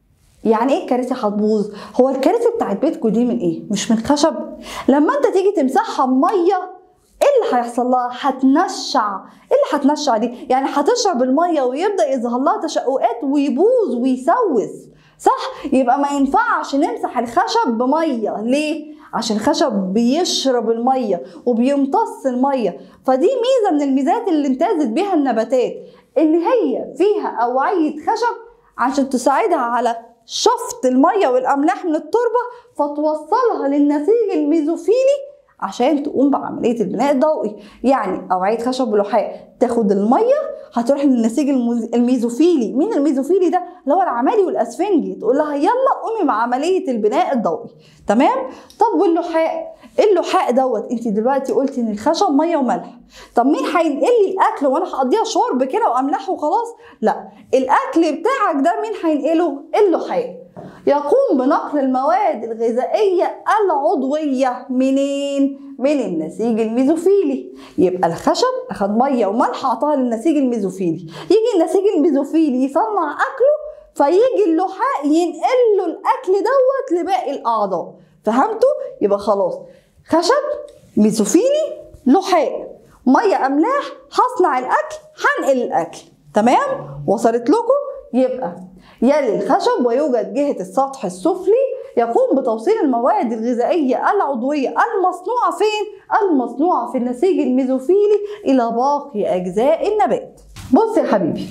يعني ايه الكراسي هتبوظ؟ هو الكراسي بتاعت بيتكم دي من ايه؟ مش من خشب؟ لما انت تيجي تمسحها بميه ايه اللي هيحصل لها؟ هتنشع. ايه اللي هتنشع دي؟ يعني هتشرب الميه ويبدا يظهر لها تشققات ويبوظ ويسوس، صح؟ يبقى ما ينفعش نمسح الخشب بميه. ليه؟ عشان الخشب بيشرب الميه وبيمتص الميه، فدي ميزه من الميزات اللي امتازت بيها النباتات، ان هي فيها اوعيه خشب عشان تساعدها على شفط الميه والاملاح من التربه فتوصلها للنسيج الميزوفيلي عشان تقوم بعمليه البناء الضوئي. يعني اوعيه خشب ولحاء تاخد الميه هتروح للنسيج الميزوفيلي. مين الميزوفيلي ده؟ اللي هو العمالي والاسفنجي. تقول لها يلا قومي بعمليه البناء الضوئي. تمام؟ طب واللحاء؟ اللحاء دوت انت دلوقتي قلتي ان الخشب ميه وملح، طب مين هينقل لي الاكل وانا هقضيها شرب كده واملاح وخلاص؟ لا، الاكل بتاعك ده مين هينقله؟ اللحاء. يقوم بنقل المواد الغذائيه العضويه منين؟ من النسيج الميزوفيلي. يبقى الخشب اخد ميه وملح اعطاها للنسيج الميزوفيلي، يجي النسيج الميزوفيلي يصنع اكله، فيجي اللحاء ينقل له الاكل دوت لباقي الاعضاء. فهمتوا؟ يبقى خلاص، خشب، ميزوفيلي، لحاء، ميه، املاح، هصنع الاكل، هنقل الاكل. تمام؟ وصلت لكم؟ يبقى يلي الخشب ويوجد جهة السطح السفلي يقوم بتوصيل المواد الغذائية العضوية المصنوعة فين؟ المصنوعة في النسيج الميزوفيلي إلى باقي أجزاء النبات. بص يا حبيبي،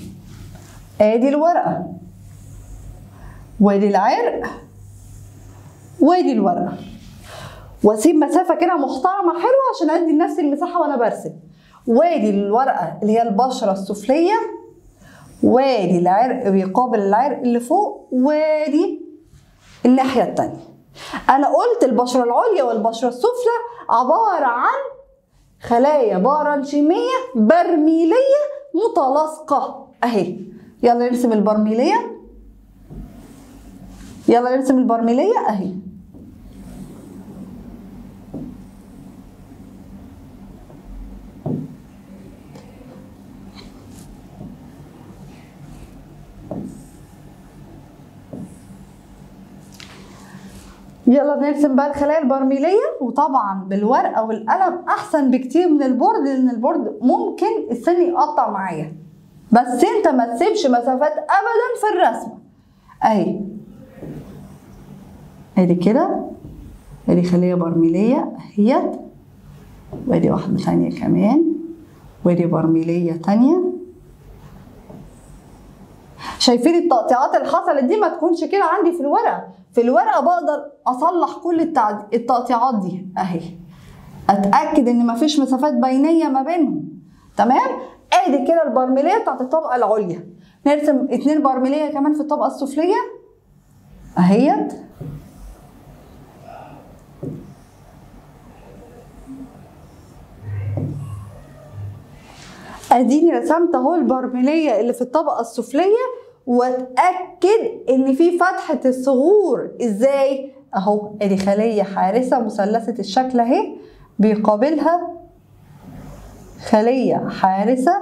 آدي الورقة وادي العرق وادي الورقة، واسيب مسافة كده محترمة حلوة عشان ادي لنفسي المساحة وانا برسم. وادي الورقة اللي هي البشرة السفلية، وادي العرق بيقابل العرق اللي فوق، وادي الناحية التانية. انا قلت البشرة العليا والبشرة السفلى عبارة عن خلايا بارنشيمية برميلية متلاصقة اهي. يلا نرسم البرميلية، يلا نرسم البرميلية اهي. يلا نرسم بقى الخلايا البرميليه، وطبعا بالورقه والقلم احسن بكتير من البورد، لان البورد ممكن السن يقطع معايا، بس انت ما تسيبش مسافات ابدا في الرسمه. اهي ادي كده، ادي خليه برميليه اهيت، وادي واحده ثانيه كمان، وادي برميليه ثانيه. شايفين التقطيعات اللي حصلت دي؟ ما تكونش كده عندي في الورقه، في الورقه بقدر اصلح كل التقطيعات دي اهي، اتاكد ان مفيش مسافات بينيه ما بينهم. تمام؟ ادي كده البرميليه بتاعت الطبقه العليا. نرسم اتنين برميليه كمان في الطبقه السفليه اهيت. اديني رسمت اهو البرميليه اللي في الطبقه السفليه، واتاكد ان في فتحه الصغور. ازاي؟ اهو ادي خليه حارسه مثلثه الشكل اهي، بيقابلها خليه حارسه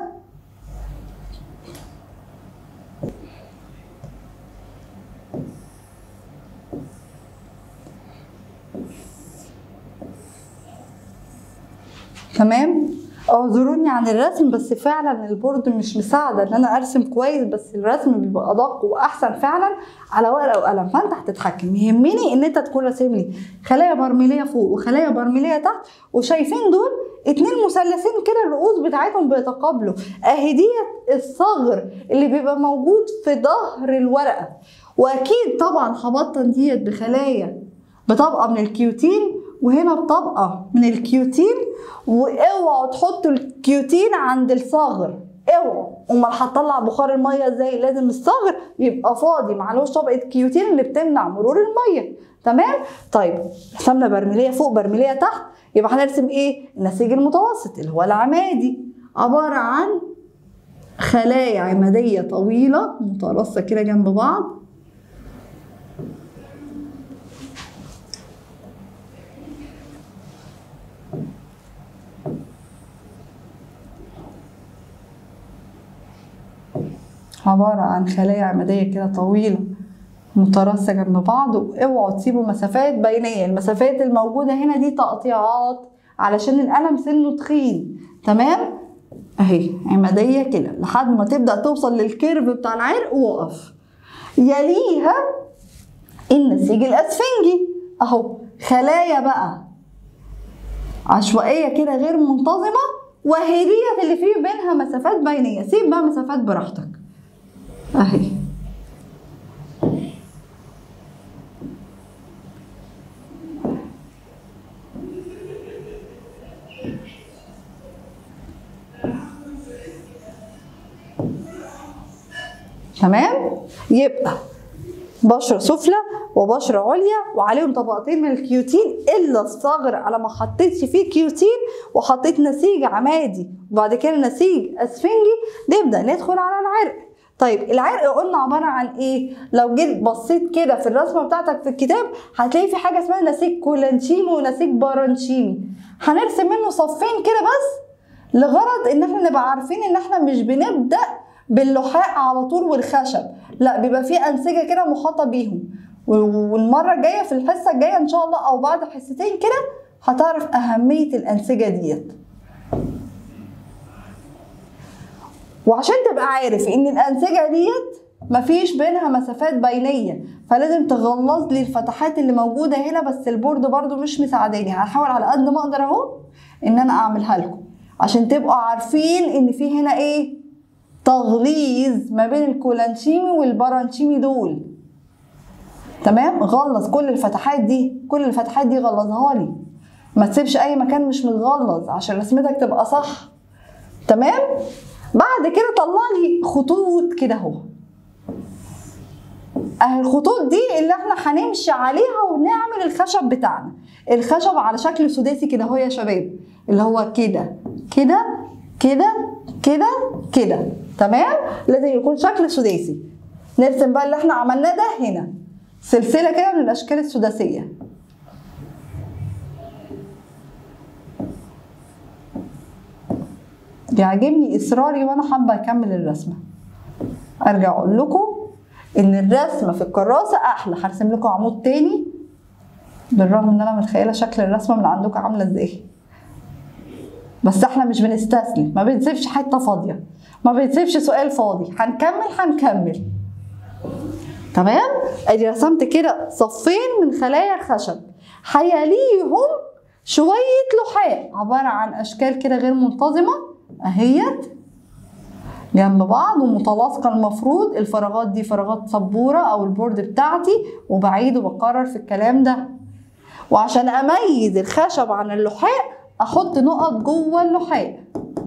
تمام. اعذروني عن الرسم، بس فعلا البورد مش مساعده ان انا ارسم كويس، بس الرسم بيبقى ادق واحسن فعلا على ورقه وقلم، فانت هتتحكم. يهمني ان انت تكون راسم لي خلايا برميليه فوق وخلايا برميليه تحت، وشايفين دول اتنين مثلثين كده الرؤوس بتاعتهم بيتقابلوا. اهي ديت الصغر اللي بيبقى موجود في ظهر الورقه، واكيد طبعا هبطن ديت بخلايا بطبقه من الكيوتين، وهنا بطبقه من الكيوتين. واوعوا تحطوا الكيوتين عند الصغر، اوعوا، امال هتطلع بخار الميه ازاي؟ لازم الصغر يبقى فاضي معلوش طبقه كيوتين اللي بتمنع مرور الميه. تمام؟ طيب رسمنا برميليه فوق برميليه تحت، يبقى هنرسم ايه؟ النسيج المتوسط اللي هو العمادي، عباره عن خلايا عماديه طويله متراصه كده جنب بعض. عبارة عن خلايا عمادية كده طويلة متراصة جنب بعض، واوعوا تسيبوا مسافات بينية. المسافات الموجودة هنا دي تقطيعات علشان القلم سنه تخين. تمام؟ اهي عمادية كده لحد ما تبدأ توصل للكيرف بتاع العرق ووقف. يليها النسيج الأسفنجي اهو، خلايا بقى عشوائية كده غير منتظمة، وهي ديت اللي فيه بينها مسافات بينية. سيب بقى مسافات براحتك اهي. تمام؟ يبقى بشرة سفلى وبشرة عليا وعليهم طبقتين من الكيوتين، الا الصغر على ما حطيتش فيه كيوتين وحطيت نسيج عمادي وبعد كده نسيج اسفنجي، نبدا ندخل على العرق. طيب العرق قلنا عباره عن ايه؟ لو جيت بصيت كده في الرسمه بتاعتك في الكتاب هتلاقي في حاجه اسمها نسيج كولانشيمي ونسيج بارانشيمي. هنرسم منه صفين كده بس لغرض ان احنا نبقى عارفين ان احنا مش بنبدا باللحاء على طول والخشب، لا بيبقى في انسجه كده محاطه بيهم. والمره الجايه في الحصه الجايه ان شاء الله او بعد حصتين كده هتعرف اهميه الانسجه ديت. وعشان تبقى عارف ان الانسجه ديت مفيش بينها مسافات بينيه، فلازم تغلظ لي الفتحات اللي موجوده هنا، بس البورد برضو مش مساعداني. هحاول على قد ما اقدر اهو ان انا اعملها لكم عشان تبقوا عارفين ان في هنا ايه؟ تغليظ ما بين الكولانشيمي والبارانشيمي دول. تمام؟ غلظ كل الفتحات دي، كل الفتحات دي غلظها لي، ما تسيبش اي مكان مش متغلظ عشان رسمتك تبقى صح. تمام؟ بعد كده طلع لي خطوط كده اهو. اهي الخطوط دي اللي احنا هنمشي عليها ونعمل الخشب بتاعنا. الخشب على شكل سداسي كده اهو يا شباب، اللي هو كده كده كده كده كده. تمام؟ لازم يكون شكل سداسي. نرسم بقى اللي احنا عملناه ده هنا سلسله كده من الاشكال السداسيه. يعجبني اصراري وانا حابه اكمل الرسمه. ارجع اقول لكم ان الرسمه في الكراسه احلى. هرسم لكم عمود تاني بالرغم ان انا متخيله شكل الرسمه من عندكم عامله ازاي، بس احنا مش بنستسلم، ما بنسيبش حته فاضيه، ما بنسيبش سؤال فاضي، هنكمل هنكمل. تمام؟ ادي رسمت كده صفين من خلايا الخشب، هيليهم شويه لحاء عباره عن اشكال كده غير منتظمه اهيت جنب بعض ومتلاصقه، المفروض الفراغات دي فراغات سبوره او البورد بتاعتي، وبعيد وبكرر في الكلام ده. وعشان اميز الخشب عن اللحاء احط نقط جوه اللحاء.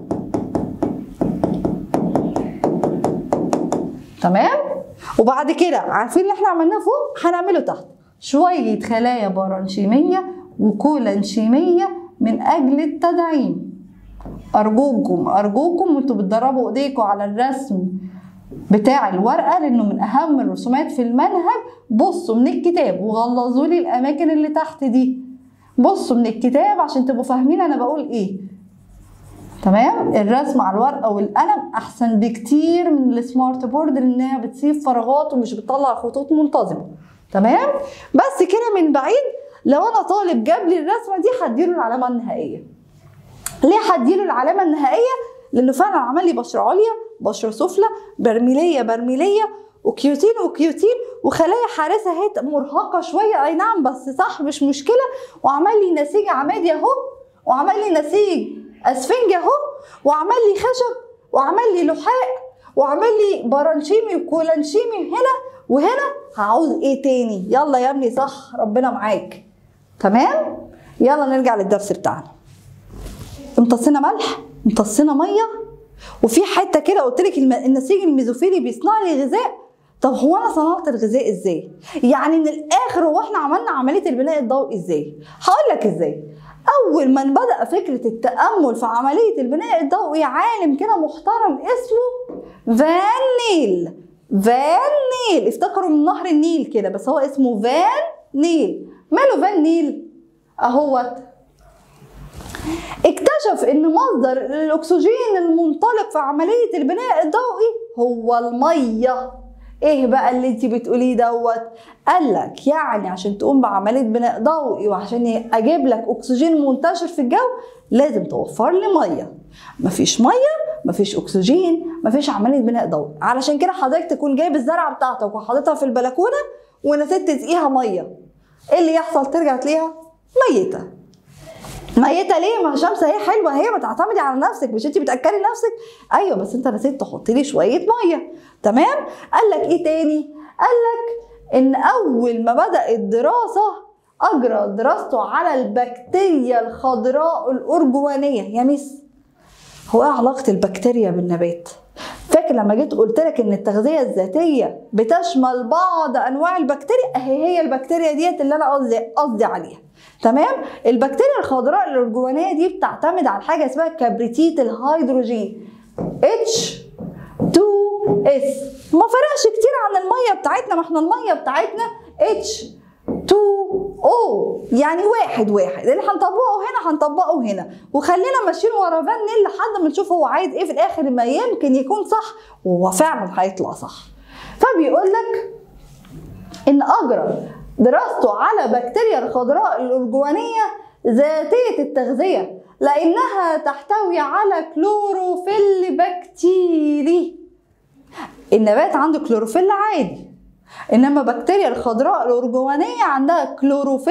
تمام؟ وبعد كده عارفين اللي احنا عملناه فوق هنعمله تحت، شويه خلايا برانشيميه وكولانشيميه من اجل التدعيم. ارجوكم ارجوكم وانتوا بتدربوا ايديكم على الرسم بتاع الورقه، لانه من اهم الرسومات في المنهج. بصوا من الكتاب وغلظوا لي الاماكن اللي تحت دي، بصوا من الكتاب عشان تبقوا فاهمين انا بقول ايه. تمام؟ الرسم على الورقه والقلم احسن بكتير من السمارت بورد لانها بتسيب فراغات ومش بتطلع خطوط منتظمه. تمام؟ بس كده من بعيد لو انا طالب جاب لي الرسمه دي هديله العلامه النهائيه. ليه هديله العلامه النهائيه؟ لانه فعلا عمل لي بشره عليا، بشره سفلى، برميليه برميليه، وكيوتين وكيوتين، وخلايا حارسه اهي مرهقه شويه، اي نعم بس صح مش مشكله، وعمل لي نسيج عمادي اهو، وعمل لي نسيج اسفنج اهو، وعمل لي خشب، وعمل لي لحاء، وعمل لي برانشيمي وكولانشيمي هنا وهنا. هعوز ايه تاني؟ يلا يا ابني صح، ربنا معاك. تمام؟ يلا نرجع للدرس بتاعنا. امتصينا ملح، امتصينا ميه، وفي حته كده قلت لك النسيج الميزوفيلي بيصنع لي غذاء. طب هو انا صنعت الغذاء ازاي؟ يعني من الاخر هو احنا عملنا عمليه البناء الضوئي ازاي؟ هقول لك ازاي. اول من بدا فكره التامل في عمليه البناء الضوئي عالم كده محترم اسمه فان نيل. فان نيل، افتكروا من نهر النيل كده، بس هو اسمه فان نيل. ماله فان نيل؟ اهوت اكتشف ان مصدر الاكسجين المنطلق في عمليه البناء الضوئي هو الميه. ايه بقى اللي انت بتقوليه دوت؟ قال لك يعني عشان تقوم بعمليه بناء ضوئي وعشان اجيب لك اكسجين منتشر في الجو لازم توفر لي ميه. مفيش ميه مفيش اكسجين، مفيش عمليه بناء ضوئي. علشان كده حضرتك تكون جايب الزرعه بتاعتك وحاططها في البلكونه ونسيت تسقيها ميه، ايه اللي يحصل؟ ترجع تلاقيها ميته. ميته ليه؟ ما الشمس هي حلوه، هي ما تعتمدي على نفسك، مش انت بتاكلي نفسك؟ ايوه بس انت نسيت تحطي لي شويه ميه. تمام؟ قال لك ايه تاني؟ قال لك ان اول ما بدا الدراسه اجرى دراسته على البكتيريا الخضراء الارجوانيه. يا ميس هو ايه علاقه البكتيريا بالنبات؟ فاكر لما جيت قلت لك ان التغذيه الذاتيه بتشمل بعض انواع البكتيريا؟ اهي هي البكتيريا ديت اللي انا قصدي قصدي عليها. تمام؟ البكتيريا الخضراء الارجوانيه دي بتعتمد على حاجه اسمها كبريتيت الهيدروجين اتش تو اس. ما فرقش كتير عن الميه بتاعتنا، ما احنا الميه بتاعتنا اتش تو او، يعني واحد واحد. اللي هنطبقه هنا هنطبقه هنا، وخلينا ماشيين ورا فان نيل لحد ما نشوف هو عايز ايه في الاخر. ما يمكن يكون صح وهو فعلا هيطلع صح. فبيقول لك ان اجرى دراسته على بكتيريا الخضراء الارجوانيه ذاتيه التغذيه لانها تحتوي على كلوروفيل بكتيري. النبات عنده كلوروفيل عادي، انما بكتيريا الخضراء الارجوانيه عندها كلوروفيل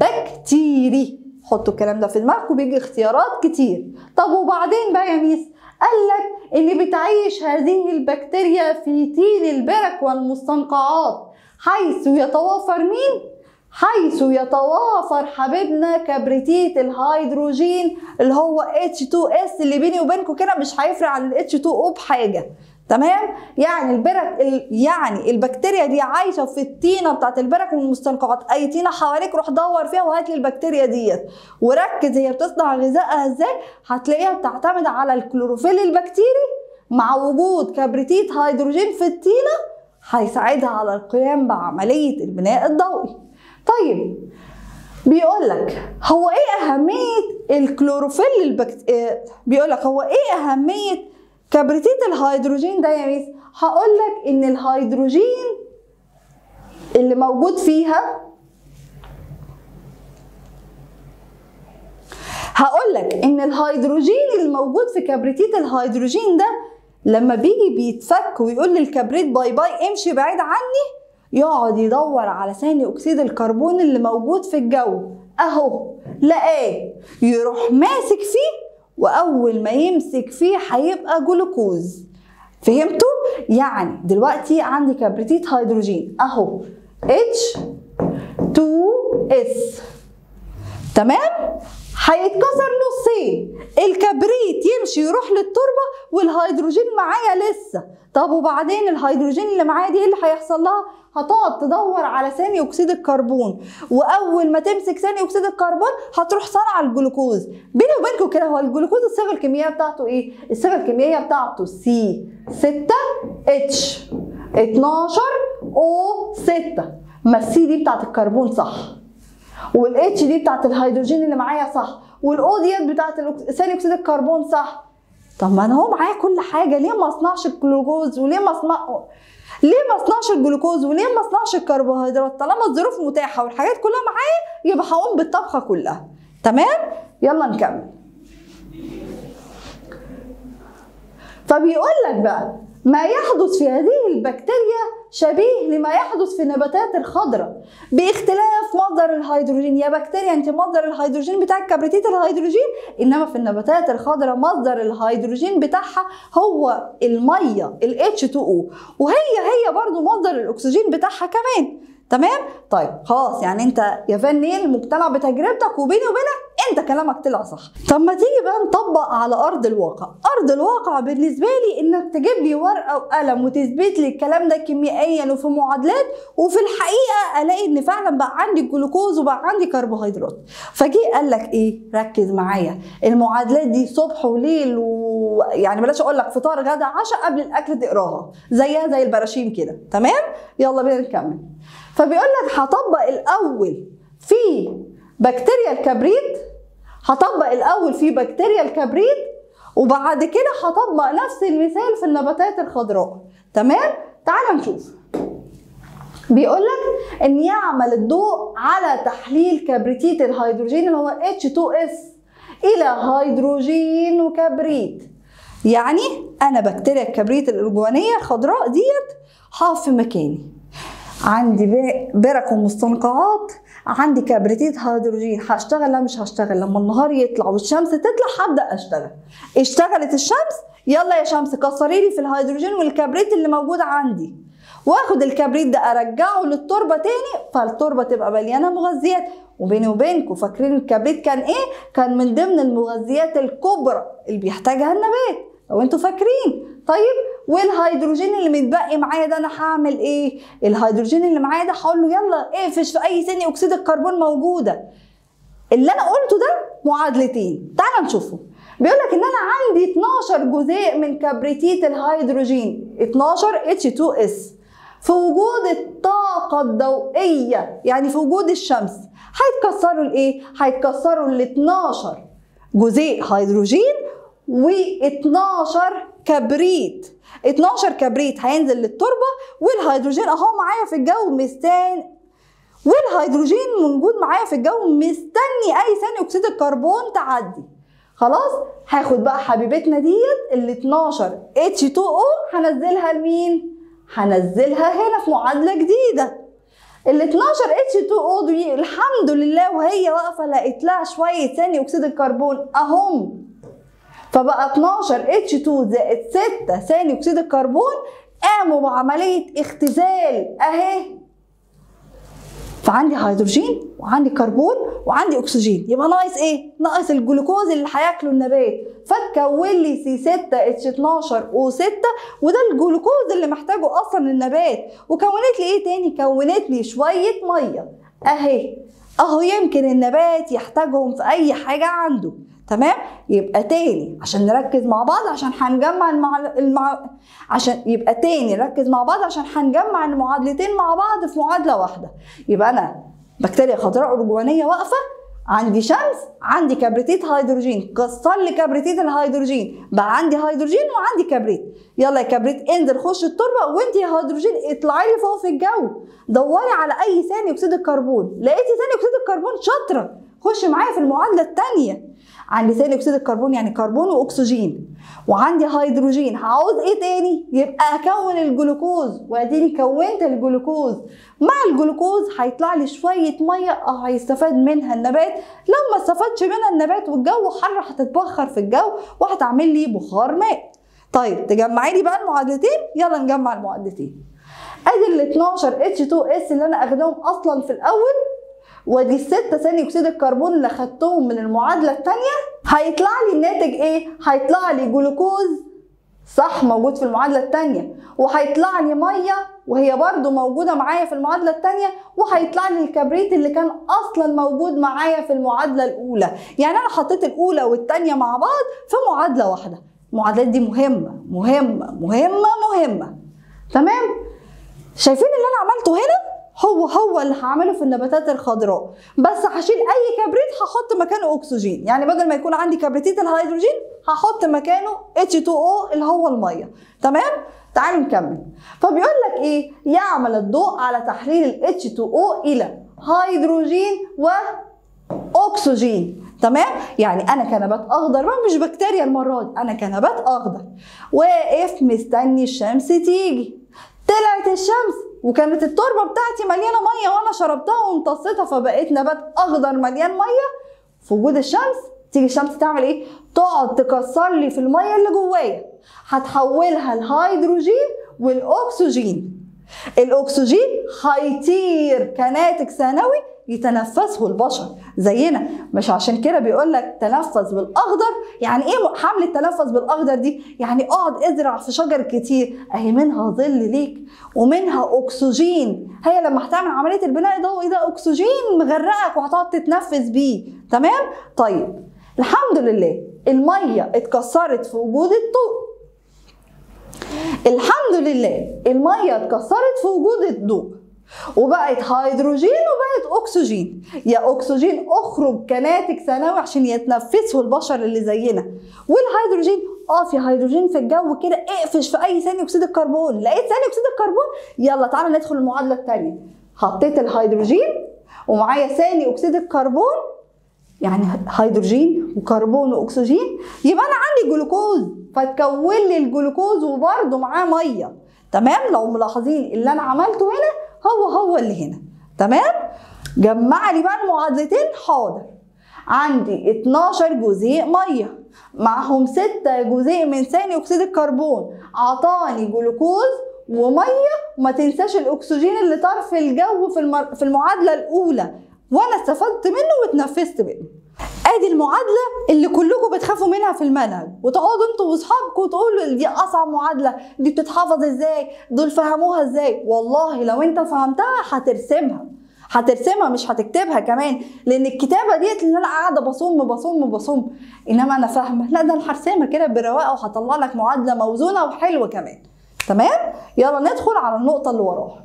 بكتيري. حطوا الكلام ده في دماغكم، بيجي اختيارات كتير. طب وبعدين بقى يا ميس؟ قال لك ان بتعيش هذه البكتيريا في تين البرك والمستنقعات، حيث يتوافر مين؟ حيث يتوافر حبيبنا كبريتيت الهيدروجين اللي هو اتش تو اس، اللي بيني وبينكم كده مش هيفرق عن ال اتش تو او بحاجه. تمام؟ يعني البرك يعني البكتيريا دي عايشه في الطينه بتاعت البرك والمستنقعات. اي طينه حواليك روح دور فيها وهات لي البكتيريا ديت وركز هي بتصنع غذائها ازاي. هتلاقيها بتعتمد على الكلوروفيل البكتيري مع وجود كبريتيت هيدروجين في الطينه، هيساعدها على القيام بعمليه البناء الضوئي. طيب بيقول لك هو ايه اهميه الكلوروفيل البكتيري؟ بيقول لك هو ايه اهميه كبريتيت الهيدروجين ده يا ميس؟ هقول لك ان الهيدروجين اللي موجود فيها هقول لك ان الهيدروجين الموجود في كبريتيت الهيدروجين ده لما بيجي بيتفك ويقول للكبريت باي باي امشي بعيد عني، يقعد يدور على ثاني اكسيد الكربون اللي موجود في الجو، اهو لقاه، يروح ماسك فيه، واول ما يمسك فيه هيبقى جلوكوز. فهمتوا؟ يعني دلوقتي عندي كبريتيت هيدروجين اهو اتش تو اس، تمام؟ هيتكسر نصين، الكبريت يمشي يروح للتربه والهيدروجين معايا لسه. طب وبعدين الهيدروجين اللي معايا دي ايه اللي هيحصل لها؟ هتقعد تدور على ثاني اكسيد الكربون، واول ما تمسك ثاني اكسيد الكربون هتروح صانعه الجلوكوز. بيني وبينكم كده، هو الجلوكوز الصيغه الكيميائيه بتاعته ايه؟ الصيغه الكيميائيه بتاعته سي ستة اتش اتناشر او ستة. ما السي دي بتاعت الكربون صح، والاتش دي بتاعت الهيدروجين اللي معايا صح، والاو ديت بتاعت ثاني اكسيد الكربون صح. طب ما انا هو معايا كل حاجه، ليه ما اصنعش الجلوكوز وليه ما اصنع ليه ما اصنعش الجلوكوز وليه ما اصنعش الكربوهيدرات؟ طالما الظروف متاحه والحاجات كلها معايا يبقى هقوم بالطبخه كلها. تمام؟ يلا نكمل. فبيقول لك بقى ما يحدث في هذه البكتيريا شبيه لما يحدث في النباتات الخضراء باختلاف مصدر الهيدروجين. يا بكتيريا انت مصدر الهيدروجين بتاعك كبريتيت الهيدروجين، انما في النباتات الخضراء مصدر الهيدروجين بتاعها هو الميه ال اتش تو او، وهي هي برضو مصدر الاكسجين بتاعها كمان. تمام؟ طيب خلاص، يعني انت يا فنان مقتنع بتجربتك، وبيني وبينك انت كلامك طلع صح. طب ما تيجي بقى نطبق على ارض الواقع. ارض الواقع بالنسبه لي انك تجيب لي ورقه وقلم وتثبت لي الكلام ده كيميائيا وفي معادلات، وفي الحقيقه الاقي ان فعلا بقى عندي جلوكوز وبقى عندي كربوهيدرات. فجي قال لك ايه؟ ركز معايا، المعادلات دي صبح وليل، ويعني بلاش اقول لك فطار غدا عشاء قبل الاكل تقراها زيها زي البراشيم كده. تمام؟ يلا بينا نكمل. فبيقول لك هطبق الاول في بكتيريا الكبريت، هطبق الاول في بكتيريا الكبريت، وبعد كده هطبق نفس المثال في النباتات الخضراء. تمام؟ تعال نشوف. بيقول لك ان يعمل الضوء على تحليل كبريتيت الهيدروجين اللي هو اتش تو اس الى هيدروجين وكبريت. يعني انا بكتيريا الكبريت الارجوانيه الخضراء ديت هقف في مكاني، عندي برك ومستنقعات، عندي كبريتيت هيدروجين، هشتغل؟ لا مش هشتغل، لما النهار يطلع والشمس تطلع هبدا اشتغل. اشتغلت الشمس، يلا يا شمس كسري لي في الهيدروجين والكبريت اللي موجود عندي، واخد الكبريت ده ارجعه للتربه تاني، فالتربه تبقى مليانه مغذيات. وبيني وبينكم فاكرين الكبريت كان ايه؟ كان من ضمن المغذيات الكبرى اللي بيحتاجها النبات لو انتوا فاكرين. طيب والهيدروجين اللي متبقي معايا ده انا هعمل ايه؟ الهيدروجين اللي معايا ده هقول له يلا اقفش في اي ثاني اكسيد الكربون موجوده. اللي انا قلته ده معادلتين، تعال نشوفهم. بيقول لك ان انا عندي اتناشر جزيء من كبريتيت الهيدروجين اتناشر اتش تو اس في وجود الطاقه الضوئيه، يعني في وجود الشمس، هيتكسروا لايه؟ هيتكسروا ل اتناشر جزيء هيدروجين و اتناشر كبريت. اتناشر كبريت هينزل للتربه، والهيدروجين اهو معايا في الجو مستني، والهيدروجين موجود معايا في الجو مستني اي ثاني اكسيد الكربون تعدي. خلاص، هاخد بقى حبيبتنا ديت ال اتناشر اتش تو او هنزلها لمين؟ هنزلها هنا في معادله جديده. ال اتناشر اتش تو او دي الحمد لله وهي واقفه لقيت لها شويه ثاني اكسيد الكربون اهم، فبقى اتناشر اتش تو زائد ستة ثاني اكسيد الكربون قاموا بعمليه اختزال اهي. فعندي هيدروجين وعندي كربون وعندي اكسجين، يبقى ناقص ايه؟ ناقص الجلوكوز اللي هياكله النبات، فتكون لي سي ستة اتش اتناشر او ستة، وده الجلوكوز اللي محتاجه اصلا النبات. وكونت لي ايه تاني؟ كونت لي شويه ميه اهي، اهو يمكن النبات يحتاجهم في اي حاجه عنده. تمام؟ يبقى تاني عشان نركز مع بعض، عشان هنجمع المع... المع... عشان يبقى تاني نركز مع بعض عشان هنجمع المعادلتين مع بعض في معادله واحده. يبقى انا بكتيريا خضراء ارجوانيه واقفه، عندي شمس، عندي كبريتيت هيدروجين، كسر لي كبريتيت الهيدروجين، بقى عندي هيدروجين وعندي كبريت. يلا يا كبريت انزل خش التربه، وانت يا هيدروجين اطلعي لي فوق في الجو، دوري على اي ثاني اكسيد الكربون. لقيتي ثاني اكسيد الكربون، شاطره، خش معايا في المعادله الثانيه. عندي ثاني اكسيد الكربون يعني كربون واكسجين، وعندي هيدروجين. هعوز ايه تاني؟ يبقى اكون الجلوكوز، واديني كونت الجلوكوز. مع الجلوكوز هيطلع لي شويه ميه اه هيستفاد منها النبات. لو ما استفادش منها النبات والجو حر هتتبخر في الجو وهتعمل لي بخار ماء. طيب تجمعي لي بقى المعادلتين. يلا نجمع المعادلتين. ادي ال اتناشر اتش اتنين اس اللي انا اخدهم اصلا في الاول، ودي الستة ثاني اكسيد الكربون اللي خدتهم من المعادله الثانيه. هيطلع لي الناتج ايه؟ هيطلع لي جلوكوز صح موجود في المعادله الثانيه، وهيطلع لي ميه وهي برده موجوده معايا في المعادله الثانيه، وهيطلع لي الكبريت اللي كان اصلا موجود معايا في المعادله الاولى. يعني انا حطيت الاولى والثانيه مع بعض في معادله واحده. المعادلات دي مهمه مهمه مهمه مهمه. تمام؟ شايفين اللي انا عملته هنا؟ هو هو اللي هعمله في النباتات الخضراء، بس هشيل اي كبريت هحط مكانه اكسجين. يعني بدل ما يكون عندي كبريتيت الهيدروجين هحط مكانه اتش اتنين او اللي هو الميه. تمام؟ تعالوا نكمل. فبيقول لك ايه؟ يعمل الضوء على تحليل ال اتش اتنين او الى هيدروجين واكسجين. تمام؟ يعني انا كنبات اخضر بقى، مش بكتيريا المره دي، انا كنبات اخضر واقف مستني الشمس تيجي. طلعت الشمس وكانت التربه بتاعتي مليانه ميه وانا شربتها وامتصيتها، فبقيت نبات اخضر مليان ميه. في وجود الشمس تيجي الشمس تعمل ايه؟ تقعد تكسر لي في الميه اللي جوايا، هتحولها لهيدروجين والاكسجين. الاكسجين هيطير كناتج ثانوي يتنفسه البشر زينا. مش عشان كده بيقول لك تنفس بالاخضر؟ يعني ايه حمل التنفس بالاخضر دي؟ يعني اقعد ازرع في شجر كتير، اهي منها ظل ليك ومنها اكسجين. هي لما هتعمل عمليه البناء الضوئي ده اكسجين مغرقك وهتقعد تتنفس بيه. تمام؟ طيب الحمد لله الميه اتكسرت في وجود الضوء. الحمد لله الميه اتكسرت في وجود الضوء وبقت هيدروجين وبقت اكسجين. يا اكسجين اخرج كناتج ثانوي عشان يتنفسه البشر اللي زينا. والهيدروجين اه في هيدروجين في الجو كده، اقفش في اي ثاني اكسيد الكربون. لقيت ثاني اكسيد الكربون، يلا تعالى ندخل المعادله الثانيه. حطيت الهيدروجين ومعايا ثاني اكسيد الكربون، يعني هيدروجين وكربون واكسجين، يبقى انا عندي جلوكوز، فتكون لي الجلوكوز وبرده معاه ميه. تمام؟ لو ملاحظين اللي انا عملته هنا هو هو اللي هنا. تمام؟ جمع لي بقى المعادلتين. حاضر. عندي اتناشر جزيء ميه معهم ستة جزيء من ثاني اكسيد الكربون، عطاني جلوكوز وميه، وما تنساش الاكسجين اللي طار في الجو في المر... في المعادله الاولى وانا استفدت منه واتنفست منه. ادي المعادله اللي كلكم بتخافوا منها في المنهج، وتقعدوا انتوا واصحابكم وتقولوا دي اصعب معادله، دي بتتحفظ ازاي، دول فهموها ازاي. والله لو انت فهمتها هترسمها، هترسمها مش هتكتبها كمان، لان الكتابه ديت اللي انا قاعده بصم بصم بصم، انما انا فاهمه لا، ده انا هرسمها كده برواقه وهطلع لك معادله موزونه وحلوه كمان. تمام؟ يلا ندخل على النقطه اللي وراها.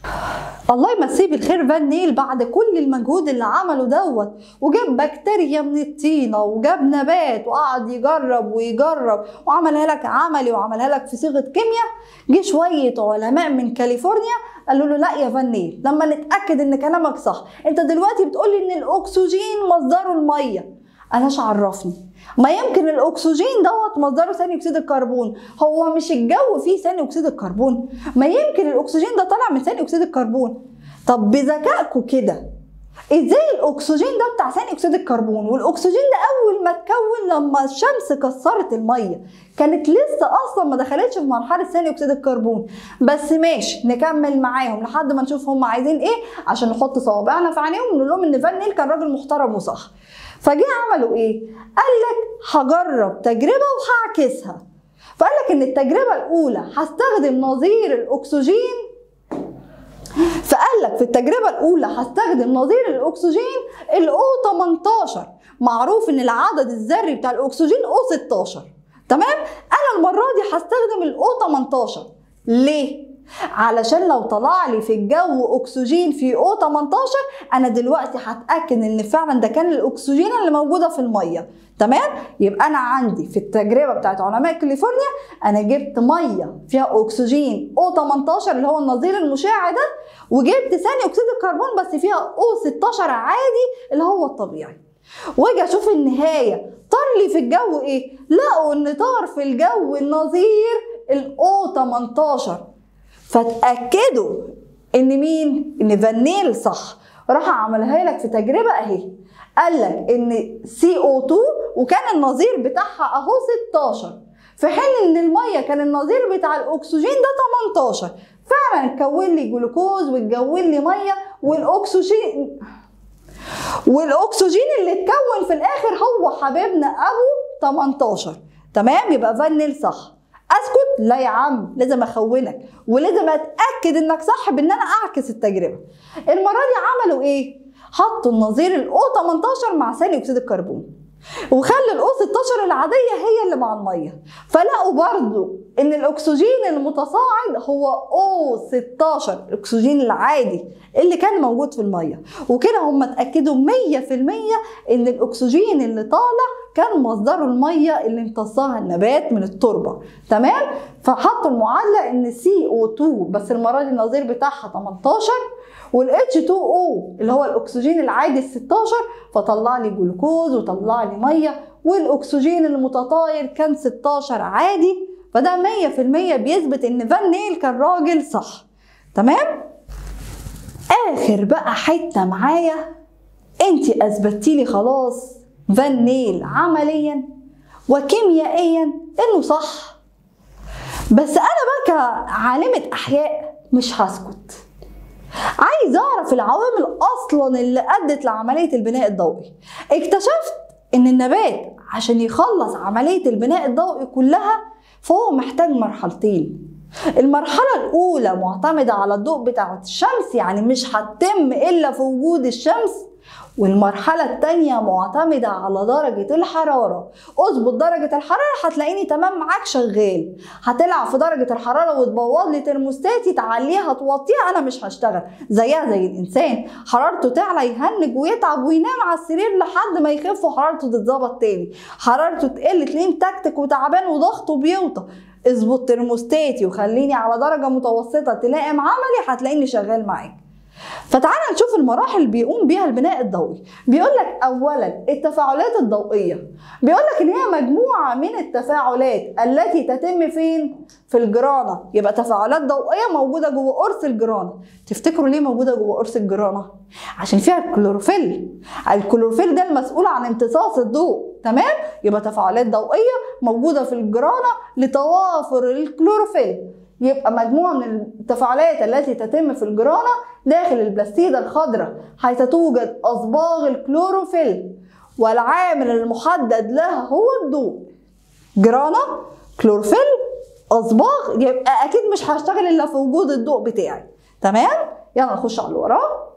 الله يمسيه بالخير فان نيل، بعد كل المجهود اللي عمله دوت وجاب بكتيريا من الطينه وجاب نبات وقعد يجرب ويجرب وعملها لك عملي وعملها لك في صيغه كيمياء، جه شويه علماء من كاليفورنيا قالوا له لا يا فان نيل، لما نتاكد ان كلامك صح، انت دلوقتي بتقولي ان الاكسجين مصدره الميه، اناش عرفني؟ ما يمكن الاكسجين دوت مصدره ثاني اكسيد الكربون، هو مش الجو فيه ثاني اكسيد الكربون؟ ما يمكن الاكسجين ده طالع من ثاني اكسيد الكربون. طب بذكائكم كده ازاي الاكسجين ده بتاع ثاني اكسيد الكربون؟ والاكسجين ده اول ما اتكون لما الشمس كسرت الميه، كانت لسه اصلا ما دخلتش في مرحله ثاني اكسيد الكربون. بس ماشي نكمل معاهم لحد ما نشوف هم عايزين ايه عشان نحط صوابعنا في عينيهم ونقول لهم ان فان نيل كان راجل محترم وصح. فجه عملوا ايه؟ قال لك هجرب تجربه وهعكسها. فقال لك ان التجربه الاولى هستخدم نظير الاكسجين، فقال لك في التجربه الاولى هستخدم نظير الاكسجين الاو تمنتاشر، معروف ان العدد الذري بتاع الاكسجين او ستاشر. تمام؟ انا المره دي هستخدم الاو تمنتاشر. ليه؟ علشان لو طلع لي في الجو اكسجين في او تمنتاشر، انا دلوقتي هتاكد ان فعلا ده كان الاكسجين اللي موجوده في الميه. تمام؟ يبقى انا عندي في التجربه بتاعت علماء كاليفورنيا انا جبت ميه فيها اكسجين او تمنتاشر اللي هو النظير المشع ده، وجبت ثاني اكسيد الكربون بس فيها او ستاشر عادي اللي هو الطبيعي. واجي اشوف النهايه طار لي في الجو ايه؟ لقوا ان طار في الجو النظير الاو تمنتاشر. فاتاكدوا ان مين؟ ان فان نيل صح. راح عملها لك في تجربه اهي، قال لك ان سي او اتنين وكان النظير بتاعها اهو ستاشر، في حين ان الميه كان النظير بتاع الاكسجين ده تمنتاشر. فعلا اتكون لي جلوكوز واتكون لي ميه، والاكسجين والاكسجين اللي اتكون في الاخر هو حبيبنا ابو تمنتاشر. تمام؟ يبقى فان نيل صح. اسكت؟ لا يا عم، لازم اخونك ولازم اتاكد انك صح بان انا اعكس التجربه. المره دي عملوا ايه؟ حطوا النظير الاو تمنتاشر مع ثاني اكسيد الكربون، وخلوا الاو ستاشر العاديه هي اللي مع الميه، فلقوا برضو ان الاكسجين المتصاعد هو او ستاشر، الاكسجين العادي اللي كان موجود في الميه. وكده هم اتاكدوا مية في المية ان الاكسجين اللي طالع كان مصدره الميه اللي امتصاها النبات من التربه. تمام؟ فحطوا المعادله ان سي او اتنين بس المره دي النظير بتاعها تمنتاشر، والاتش اتنين او اللي هو الاكسجين العادي ال ستاشر، فطلع لي جلوكوز وطلع لي ميه، والاكسجين المتطاير كان ستاشر عادي. فده مية في المية بيثبت ان فان نيل كان راجل صح. تمام؟ اخر بقى حته معايا، انت اثبتي لي خلاص فان نيل عمليا وكيميائيا انه صح، بس انا بقى كعالمه احياء مش هسكت. عايز اعرف العوامل اصلا اللي ادت لعمليه البناء الضوئي. اكتشفت ان النبات عشان يخلص عمليه البناء الضوئي كلها فهو محتاج مرحلتين. المرحله الاولى معتمده على الضوء بتاع الشمس، يعني مش هتتم الا في وجود الشمس. والمرحلة التانية معتمدة على درجة الحرارة. اظبط درجة الحرارة هتلاقيني تمام معاك شغال. هتلعب في درجة الحرارة وتبوظ لي ترموستاتي، تعليها توطيها، انا مش هشتغل. زيها زي الانسان، حرارته تعلى يهنج ويتعب وينام على السرير لحد ما يخف وحرارته تتظبط تاني. حرارته تقل تلاقيه متكتك وتعبان وضغطه بيوطى. اظبط ترموستاتي وخليني على درجة متوسطة تلائم عملي، هتلاقيني شغال معاك. فتعالى نشوف المراحل اللي بيقوم بيها البناء الضوئي. بيقول لك اولا التفاعلات الضوئيه، بيقول لك ان هي مجموعه من التفاعلات التي تتم فين؟ في الجرانه. يبقى تفاعلات ضوئيه موجوده جوه قرص الجرانه. تفتكروا ليه موجوده جوه قرص الجرانه؟ عشان فيها الكلوروفيل. الكلوروفيل ده المسؤول عن امتصاص الضوء. تمام؟ يبقى تفاعلات ضوئيه موجوده في الجرانه لتوافر الكلوروفيل. يبقى مجموعة من التفاعلات التي تتم في الجرانة داخل البلاستيدة الخضراء، حيث توجد أصباغ الكلوروفيل، والعامل المحدد لها هو الضوء. جرانة، كلوروفيل، أصباغ، يبقى أكيد مش هشتغل إلا في وجود الضوء بتاعي. تمام؟ يلا نخش على اللي وراه.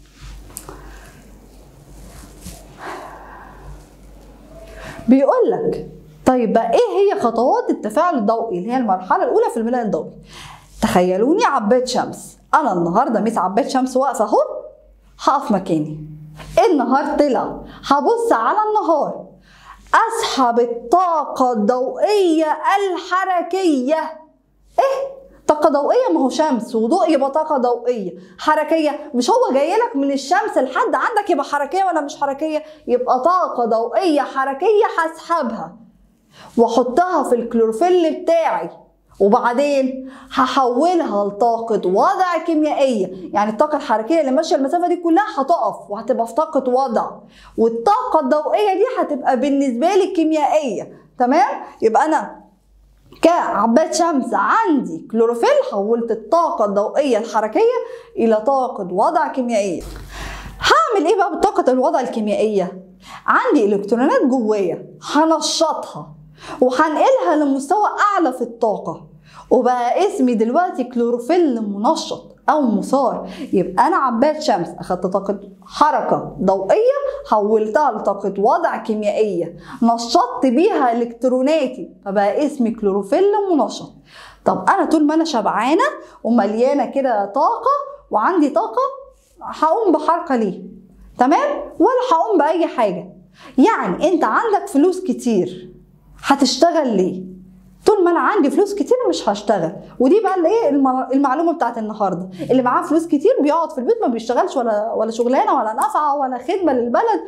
بيقول لك طيب بقى ايه هي خطوات التفاعل الضوئي اللي هي المرحله الاولى في البناء الضوئي؟ تخيلوني عباد شمس، انا النهارده ميس عباد شمس واقفه اهو، هقف مكاني. النهار طلع، هبص على النهار، اسحب الطاقه الضوئيه الحركيه. ايه؟ طاقه ضوئيه؟ ما هو شمس وضوء يبقى طاقه ضوئيه. حركيه؟ مش هو جاي لك من الشمس لحد عندك يبقى حركيه ولا مش حركيه؟ يبقى طاقه ضوئيه حركيه هسحبها واحطها في الكلوروفيل بتاعي، وبعدين هحولها لطاقة وضع كيميائية. يعني الطاقة الحركية اللي ماشية المسافة دي كلها هتقف وهتبقى في طاقة وضع، والطاقة الضوئية دي هتبقى بالنسبة لي كيميائية. تمام؟ يبقى أنا كعباد شمس عندي كلوروفيل، حولت الطاقة الضوئية الحركية إلى طاقة وضع كيميائية. هعمل إيه بقى بالطاقة الوضع الكيميائية؟ عندي إلكترونات جوايا، هنشطها وهنقلها لمستوى اعلى في الطاقه، وبقى اسمي دلوقتي كلوروفيل منشط او مثار. يبقى انا عباد شمس اخدت طاقه حركه ضوئيه حولتها لطاقه وضع كيميائيه، نشطت بيها الكتروناتي، فبقى اسمي كلوروفيل منشط. طب انا طول ما انا شبعانه ومليانه كده طاقه وعندي طاقه، هقوم بحركه ليه؟ تمام؟ ولا هقوم باي حاجه. يعني انت عندك فلوس كتير، هتشتغل ليه؟ طول ما انا عندي فلوس كتير مش هشتغل. ودي بقى الايه المعلومه بتاعت النهارده. اللي معاه فلوس كتير بيقعد في البيت ما بيشتغلش ولا ولا شغلانه ولا نفعه ولا خدمه للبلد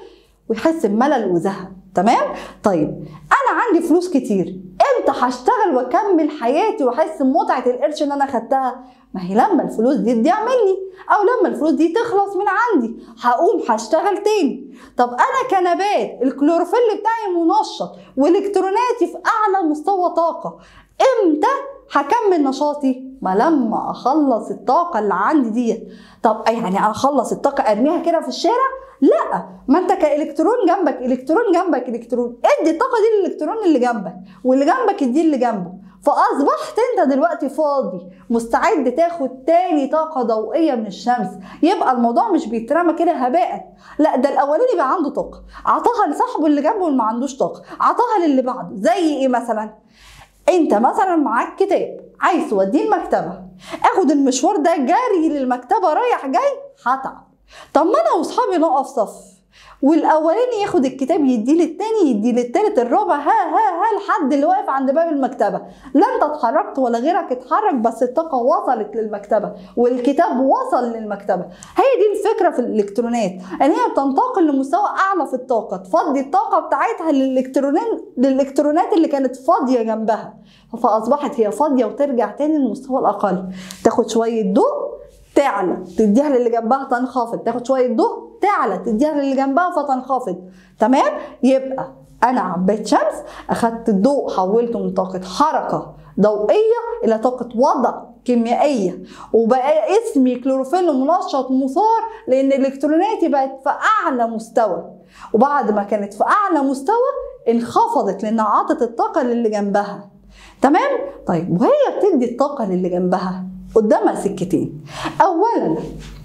ويحس بملل وزهق. تمام؟ طيب انا عندي فلوس كتير، امتى هشتغل واكمل حياتي واحس بمتعه القرش اللي انا خدتها؟ ما هي لما الفلوس دي تضيع مني او لما الفلوس دي تخلص من عندي هقوم هشتغل تاني. طب انا كنبات الكلوروفيل بتاعي منشط والكتروناتي في اعلى مستوى طاقه، امتى هكمل نشاطي؟ ما لما اخلص الطاقه اللي عندي ديت. طب يعني اخلص الطاقه ارميها كده في الشارع؟ لا، ما انت كالكترون جنبك الكترون جنبك الكترون، ادي الطاقه دي للالكترون اللي جنبك واللي جنبك ادي اللي جنبه، فاصبحت انت دلوقتي فاضي مستعد تاخد تاني طاقه ضوئيه من الشمس. يبقى الموضوع مش بيترمى كده هباء، لا ده الاولاني بقى عنده طاقه عطاها لصاحبه اللي جنبه اللي ما عندوش طاقه، عطاها للي بعده. زي ايه مثلا؟ انت مثلا معاك كتاب عايز توديه المكتبه، اخد المشوار ده جري للمكتبه رايح جاي هتعب. طب ما انا واصحابي نقف صف والاولاني ياخد الكتاب يديه للتاني يديه للتالت الرابع ها ها ها لحد اللي واقف عند باب المكتبه. لا انت اتحركت ولا غيرك اتحرك، بس الطاقه وصلت للمكتبه والكتاب وصل للمكتبه. هي دي الفكره في الالكترونات، ان هي بتنتقل لمستوى اعلى في الطاقه، تفضي الطاقه بتاعتها للالكترونات للالكترونات اللي كانت فاضيه جنبها، فاصبحت هي فاضيه وترجع تاني للمستوى الاقل. تاخد شويه ضوء تعلى تديها للي جنبها تنخفض، تاخد شويه ضوء تعلى تديها للي جنبها فتنخفض. تمام؟ يبقى انا عبيت شمس، اخدت الضوء حولته من طاقه حركه ضوئيه الى طاقه وضع كيميائيه، وبقى اسمي كلوروفيل منشط مثار لان الكتروناتي بقت في اعلى مستوى، وبعد ما كانت في اعلى مستوى انخفضت لانها عطت الطاقه للي جنبها. تمام؟ طيب وهي بتدي الطاقه للي جنبها قدامها سكتين. اولا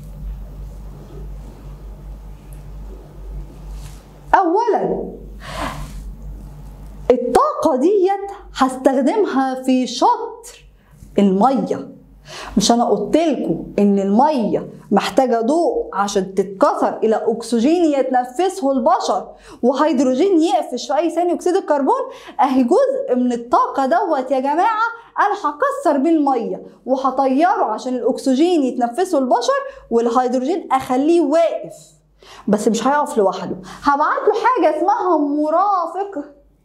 اولا الطاقه ديت هستخدمها في شطر الميه. مش انا قلت لكم ان الميه محتاجه ضوء عشان تتكسر الى اكسجين يتنفسه البشر وهيدروجين يقفش في اي ثاني اكسيد الكربون؟ اهي جزء من الطاقه دوت يا جماعه انا هكسر بيه الميه وهطيره عشان الاكسجين يتنفسه البشر والهيدروجين اخليه واقف، بس مش هيقف لوحده. هبعت له حاجه اسمها مرافق،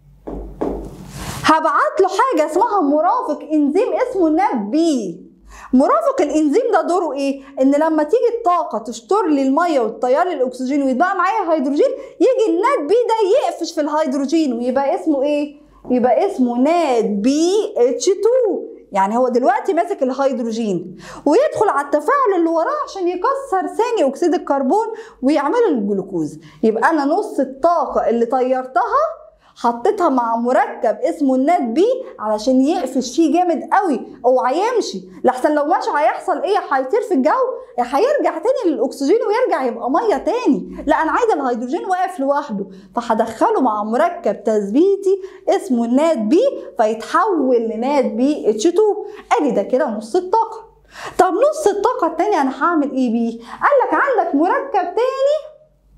هبعت له حاجه اسمها مرافق انزيم اسمه ناد بي. مرافق الانزيم ده دوره ايه؟ ان لما تيجي الطاقه تشطر لي الميه وتطير لي الاكسجين ويتبقى معايا هيدروجين، يجي الناد بي ده يقفش في الهيدروجين ويبقى اسمه ايه؟ يبقى اسمه ناد بي اتش اتنين. يعني هو دلوقتي ماسك الهيدروجين ويدخل على التفاعل اللي وراه عشان يكسر ثاني اكسيد الكربون ويعمل الجلوكوز. يبقى انا نص الطاقه اللي طيرتها حطيتها مع مركب اسمه الناد بي علشان يقفش فيه جامد قوي، اوعى يمشي لحسن لو ماشي هيحصل ايه؟ هيطير في الجو، هيرجع تاني للاكسجين ويرجع يبقى ميه تاني. لا انا عايزه الهيدروجين واقف لوحده، فهدخله مع مركب تثبيتي اسمه الناد بي فيتحول لناد بي اتش اتنين. ادي ده كده نص الطاقه. طب نص الطاقه التانيه انا هعمل ايه بيه؟ قال لك عندك مركب تاني،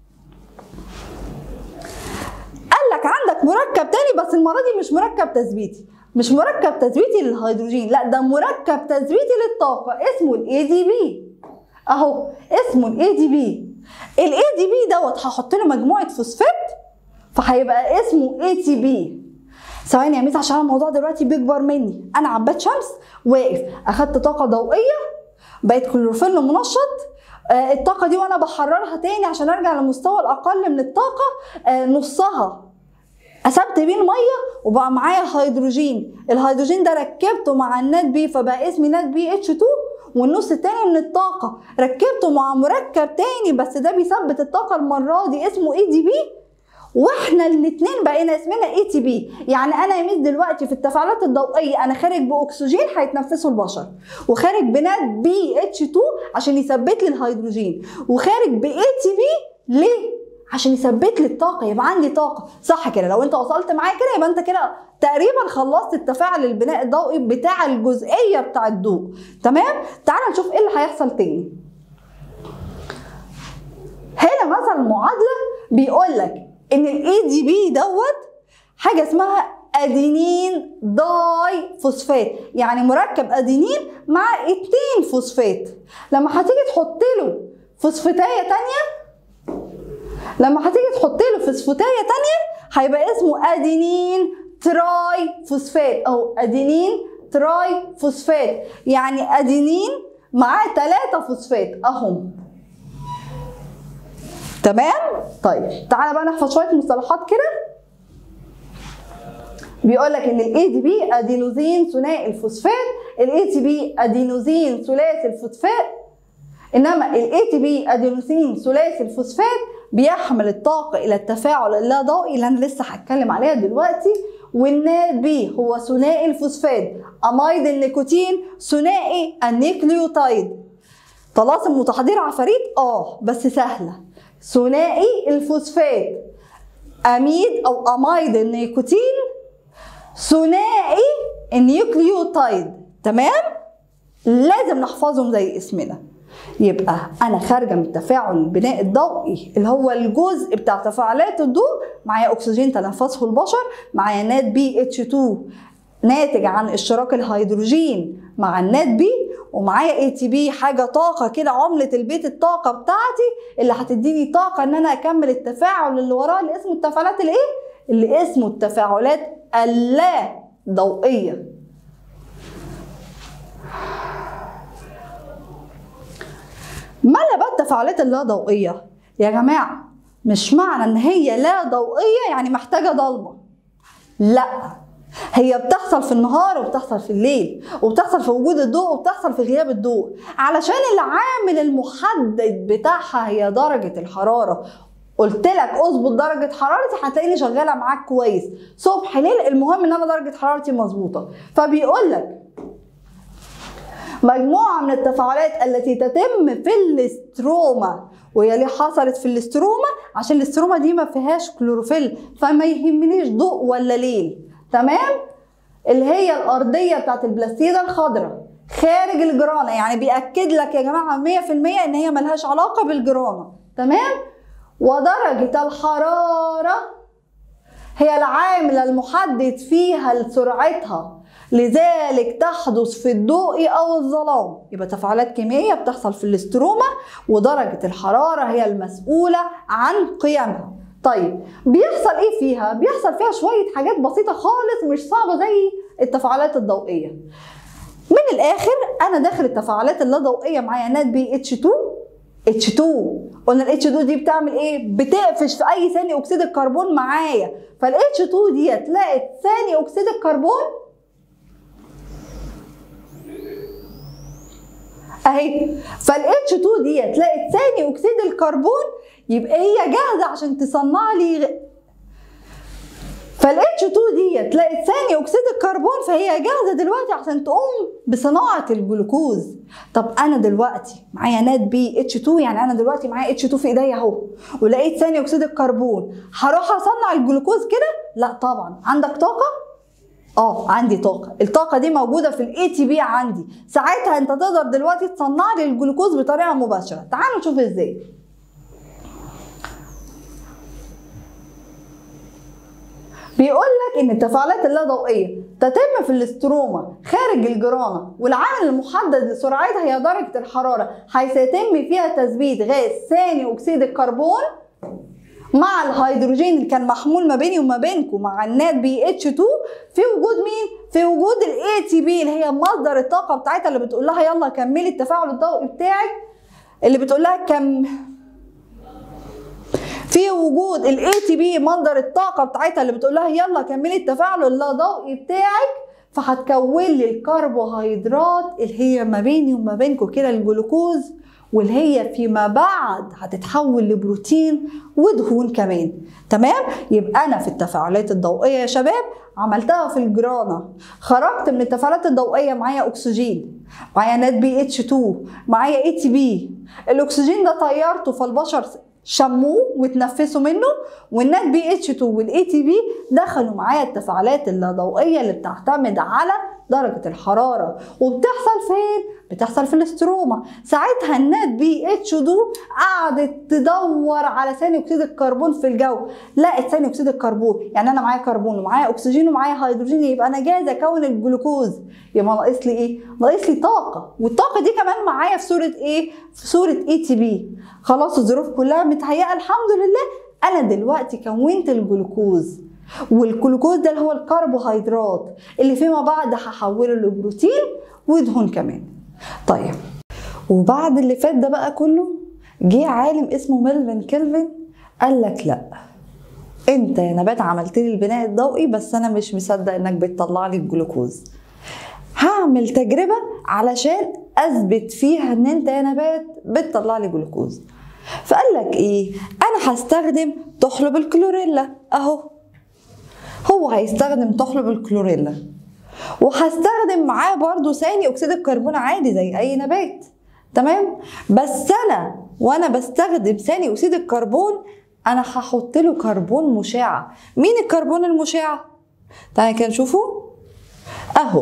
قال لك عندك مركب تاني بس المره دي مش مركب تثبيتي، مش مركب تثبيتي للهيدروجين، لا ده مركب تثبيتي للطاقه اسمه الاي دي بي. اهو اسمه الاي دي بي. الاي دي بي دوت هحط له مجموعه فوسفات فهيبقى اسمه اي تي بي. ثواني يا ميس عشان الموضوع دلوقتي بيكبر مني. انا عباد شمس واقف، اخدت طاقه ضوئيه بقت كلوروفيل منشط، آه الطاقه دي وانا بحررها تاني عشان ارجع للمستوى الاقل من الطاقه، آه نصها قسمت بيه الميه وبقى معايا هيدروجين، الهيدروجين ده ركبته مع الناد بي فبقى اسمي ناد بي اتش اتنين، والنص التاني من الطاقه ركبته مع مركب تاني بس ده بيثبت الطاقه المره دي اسمه اي دي بي، واحنا الاثنين بقينا اسمنا اي تي بي. يعني انا يا ميس دلوقتي في التفاعلات الضوئيه انا خارج باكسجين هيتنفسه البشر، وخارج بناد بي اتش اتنين عشان يثبت لي الهيدروجين، وخارج باي تي بي ليه؟ عشان يثبت لي الطاقه، يبقى عندي طاقه. صح كده؟ لو انت وصلت معايا كده يبقى انت كده تقريبا خلصت التفاعل البناء الضوئي بتاع الجزئيه بتاع الضوء. تمام؟ تعال نشوف ايه اللي هيحصل تاني. هنا مثلا معادله بيقول لك ان الاي دي بي دوت حاجه اسمها ادينين داي فوسفات، يعني مركب ادينين مع اتنين فوسفات. لما هتيجي تحط له فوسفاتيه تانيه لما هتيجي تحط له فوسفاتايه تانية هيبقى اسمه ادينين تراي فوسفات او ادينين تراي فوسفات، يعني ادينين معاه ثلاثة فوسفات اهم. تمام؟ طيب تعالى بقى نحفظ شويه مصطلحات كده. بيقول لك ان الاي دي بي ادينوزين ثنائي الفوسفات، الاي تي بي ادينوزين ثلاثي الفوسفات، انما الاي تي بي ادينوزين ثلاثي الفوسفات بيحمل الطاقه الى التفاعل اللا ضوئي اللي انا لسه هتكلم عليها دلوقتي، والناد بي هو ثنائي الفوسفات، اميد النيكوتين ثنائي النيكليوتايد. طلاسم وتحضير عفاريت اه بس سهله. ثنائي الفوسفات اميد او اميد النيكوتين ثنائي النيوكليوتايد. تمام؟ لازم نحفظهم زي اسمنا. يبقى انا خارجه من تفاعل البناء الضوئي اللي هو الجزء بتاع تفاعلات الضوء، معايا اكسجين تنفسه البشر، معايا ناد بي اتش اتنين ناتج عن اشتراك الهيدروجين مع الناد بي، ومعايا اي تي بي حاجه طاقه كده، عمله البيت الطاقه بتاعتي اللي هتديني طاقه ان انا اكمل التفاعل اللي وراه اللي اسمه التفاعلات الايه؟ اللي اسمه التفاعلات اللا ضوئيه. مالها بقى التفاعلات اللا ضوئيه؟ يا جماعه مش معنى ان هي لا ضوئيه يعني محتاجه ضلمه، لا، هي بتحصل في النهار وبتحصل في الليل، وبتحصل في وجود الضوء وبتحصل في غياب الضوء، علشان العامل المحدد بتاعها هي درجه الحراره. قلت لك اظبط درجه حرارتي هتلاقيني شغاله معاك كويس صبح ليل، المهم ان انا درجه حرارتي مظبوطه. فبيقول لك مجموعه من التفاعلات التي تتم في الاستروما، وهي ليه حصلت في الاستروما؟ عشان الاستروما دي ما فيهاش كلوروفيل، فما يهمنيش ضوء ولا ليل. تمام؟ اللي هي الارضيه بتاعت البلاستيده الخضراء خارج الجرانه، يعني بيأكد لك يا جماعه مية في المية ان هي ملهاش علاقه بالجرانه. تمام؟ ودرجه الحراره هي العامل المحدد فيها لسرعتها، لذلك تحدث في الضوء او الظلام. يبقى تفاعلات كيميائيه بتحصل في الاستروما، ودرجه الحراره هي المسؤوله عن قيامها. طيب بيحصل ايه فيها؟ بيحصل فيها شويه حاجات بسيطه خالص مش صعبه زي التفاعلات الضوئيه. من الاخر انا داخل التفاعلات اللا ضوئيه معايا ناد بي اتش اتنين اتش اتنين، قلنا الاتش اتنين دي بتعمل ايه؟ بتقفش في اي ثاني اكسيد الكربون معايا، فالاتش اتنين ديت لقت ثاني اكسيد الكربون اهي، فالاتش اتنين ديت لقت ثاني اكسيد الكربون، يبقى هي جاهزه عشان تصنع لي. فالاتش اتنين ديت لقت ثاني اكسيد الكربون، فهي جاهزه دلوقتي عشان تقوم بصناعه الجلوكوز. طب انا دلوقتي معايا ناد بي اتش اتنين، يعني انا دلوقتي معايا اتش اتنين في ايديا اهو، ولقيت ثاني اكسيد الكربون، هروح اصنع الجلوكوز كده؟ لا طبعا. عندك طاقه؟ اه عندي طاقه، الطاقه دي موجوده في الاي تي بي عندي، ساعتها انت تقدر دلوقتي تصنع لي الجلوكوز بطريقه مباشره. تعالوا نشوف ازاي. بيقول لك ان التفاعلات اللا ضوئيه تتم في الاستروما خارج الجرانه، والعامل المحدد لسرعتها هي درجه الحراره، حيث يتم فيها تثبيت غاز ثاني اكسيد الكربون مع الهيدروجين اللي كان محمول ما بيني وما بينكم مع الناد بي اتش اتنين، في وجود مين؟ في وجود الاي تي بي اللي هي مصدر الطاقه بتاعتها، اللي بتقول لها يلا كملي التفاعل الضوئي بتاعك، اللي بتقول لها كم في وجود الاي تي بي مصدر الطاقه بتاعتها اللي بتقول لها يلا كملي التفاعل اللا ضوئي بتاعك، فهتكون لي الكربوهيدرات اللي هي ما بيني وما بينكم كده الجلوكوز، واللي هي فيما بعد هتتحول لبروتين ودهون كمان. تمام؟ يبقى انا في التفاعلات الضوئيه يا شباب عملتها في الجرانه، خرجت من التفاعلات الضوئيه معايا اكسجين، معايا ناد بي اتش اتنين، معايا اي تي بي، الاكسجين ده طيرته فالبشر شموه وتنفسوا منه، والناد بي اتش اتنين والاي تي بي دخلوا معايا التفاعلات اللاضوئيه اللي بتعتمد على درجه الحراره، وبتحصل فين؟ بتحصل في الاستروما. ساعتها الناد بي اتش اتنين قعدت تدور على ثاني اكسيد الكربون في الجو، لقت ثاني اكسيد الكربون، يعني انا معايا كربون ومعايا اكسجين ومعايا هيدروجين، يبقى انا جاهزه اكون الجلوكوز، يبقى ناقص لي ايه؟ ناقص لي طاقه، والطاقه دي كمان معايا في صوره ايه؟ في صوره اي تي بي. خلاص الظروف كلها متهيئه الحمد لله، انا دلوقتي كونت الجلوكوز، والجلوكوز ده اللي هو الكربوهيدرات اللي فيما بعد هحوله لبروتين ودهون كمان. طيب وبعد اللي فات ده بقى كله جه عالم اسمه ميلفين كيلفن قال لك لا، انت يا نبات عملت لي البناء الضوئي بس انا مش مصدق انك بتطلع لي الجلوكوز. هعمل تجربه علشان اثبت فيها ان انت يا نبات بتطلع لي جلوكوز. فقال لك ايه؟ انا هستخدم طحلب الكلوريلا اهو. هو هيستخدم طحلب الكلوريلا وهستخدم معاه برضو ثاني اكسيد الكربون عادي زي اي نبات، تمام؟ بس انا وانا بستخدم ثاني اكسيد الكربون انا هحط له كربون مشع. مين الكربون المشع؟ تعالى كده نشوفه اهو،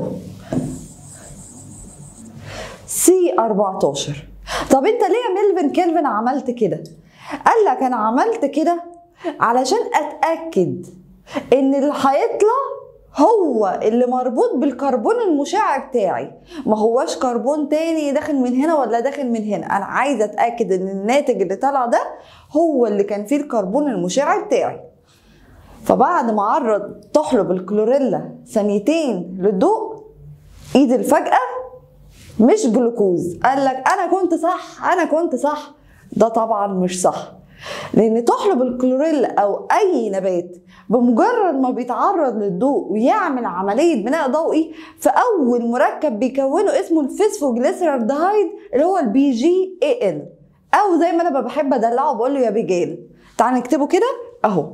سي أربعتاشر. طب انت ليه يا ميلفين كيلفن عملت كده؟ قال لك انا عملت كده علشان اتاكد ان اللي هيطلع هو اللي مربوط بالكربون المشع بتاعي، ما هواش كربون تاني داخل من هنا ولا داخل من هنا. انا عايزه اتاكد ان الناتج اللي طلع ده هو اللي كان فيه الكربون المشع بتاعي. فبعد ما عرض طحلب الكلوريلا ثانيتين للضوء، ايد الفجأة مش جلوكوز. قال لك انا كنت صح، انا كنت صح. ده طبعا مش صح، لان طحلب الكلوريلا او اي نبات بمجرد ما بيتعرض للضوء ويعمل عمليه بناء ضوئي، فاول مركب بيكونه اسمه الفسفوجليسرالدهايد اللي هو البي جي اي ال، او زي ما انا بحب ادلعه بقول له يا بيجال. تعال نكتبه كده اهو،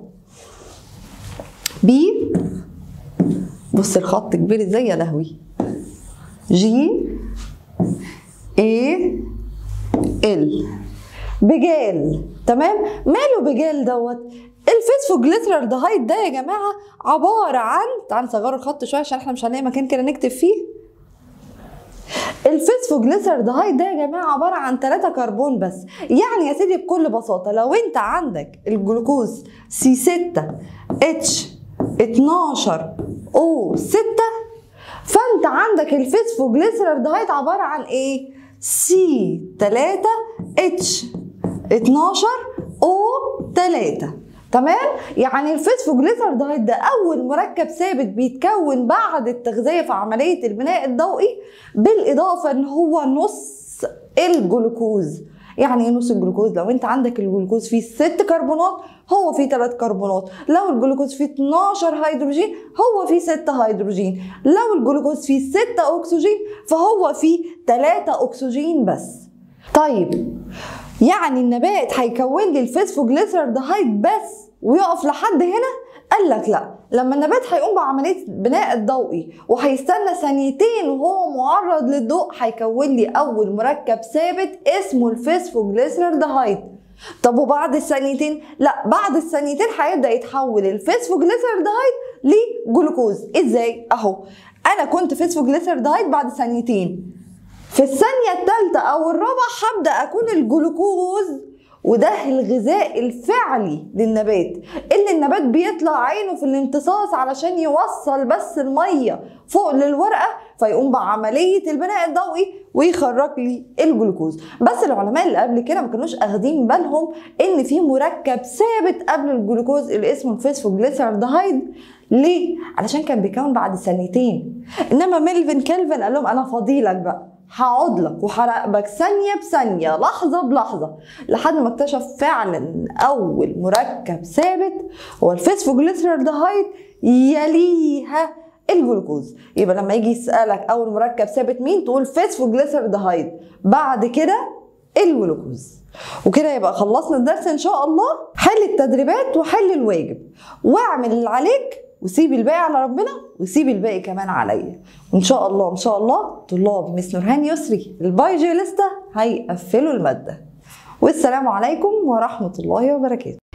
بي، بص الخط كبير ازاي يا لهوي، جي اي ال، بجال. تمام؟ ماله بجال دوت؟ الفسفوجليسرالدهايد ده يا جماعه عباره عن، تعال نصغر الخط شويه عشان احنا مش هنلاقي مكان كده نكتب فيه. الفسفوجليسرالدهايد ده يا جماعه عباره عن ثلاثة كربون بس. يعني يا سيدي بكل بساطه لو انت عندك الجلوكوز سي ستة اتش اتناشر او ستة، فانت عندك الفسفوجليسرالدهايد عباره عن ايه؟ سي تلاتة اتش اتناشر او تلاتة. تمام؟ يعني الفسفوجليسرالدهايد ده اول مركب ثابت بيتكون بعد التغذيه في عمليه البناء الضوئي، بالاضافه ان هو نص الجلوكوز. يعني ايه نص الجلوكوز؟ لو انت عندك الجلوكوز فيه ست كربونات هو فيه ثلاث كربونات، لو الجلوكوز فيه اتناشر هيدروجين هو فيه ستة هيدروجين، لو الجلوكوز فيه ستة اكسجين فهو فيه ثلاثة اكسجين بس. طيب يعني النبات هيكون لي الفسفوجليسرالدهايد بس ويقف لحد هنا؟ قال لك لا، لما النبات هيقوم بعمليه بناء الضوئي وهيستنى ثانيتين وهو معرض للضوء هيكون لي اول مركب ثابت اسمه الفسفوجليسرالدهايد. طب وبعد الثانيتين؟ لا، بعد الثانيتين هيبدا يتحول الفسفوجليسرالدهايد لجلوكوز. ازاي؟ اهو انا كنت فسفوجليسرالدهايد بعد ثانيتين، في الثانيه الثالثه او الرابعه هبدا اكون الجلوكوز، وده الغذاء الفعلي للنبات اللي النبات بيطلع عينه في الامتصاص علشان يوصل بس الميه فوق للورقه فيقوم بعمليه البناء الضوئي ويخرج لي الجلوكوز. بس العلماء اللي قبل كده ما كانوش اخدين بالهم ان في مركب ثابت قبل الجلوكوز اللي اسمه الفسفوجليسرالدهايد. ليه؟ علشان كان بيكون بعد ثانيتين. انما ميلفين كيلفن قال لهم انا فضيلك بقى، هقعد لك وهراقبك ثانيه بثانيه لحظه بلحظه لحد ما اكتشف فعلا ان اول مركب ثابت هو الفسفوجليسرالدهايد يليها الجلوكوز. يبقى لما يجي يسالك اول مركب ثابت مين تقول فسفوجليسرالدهايد، بعد كده الجلوكوز. وكده يبقى خلصنا الدرس ان شاء الله. حل التدريبات وحل الواجب واعمل اللي عليك وسيب الباقي على ربنا وسيب الباقي كمان عليا. وان شاء الله ان شاء الله طلاب مس نورهان يسري البايوجيوليستا هيقفلوا الماده. والسلام عليكم ورحمه الله وبركاته.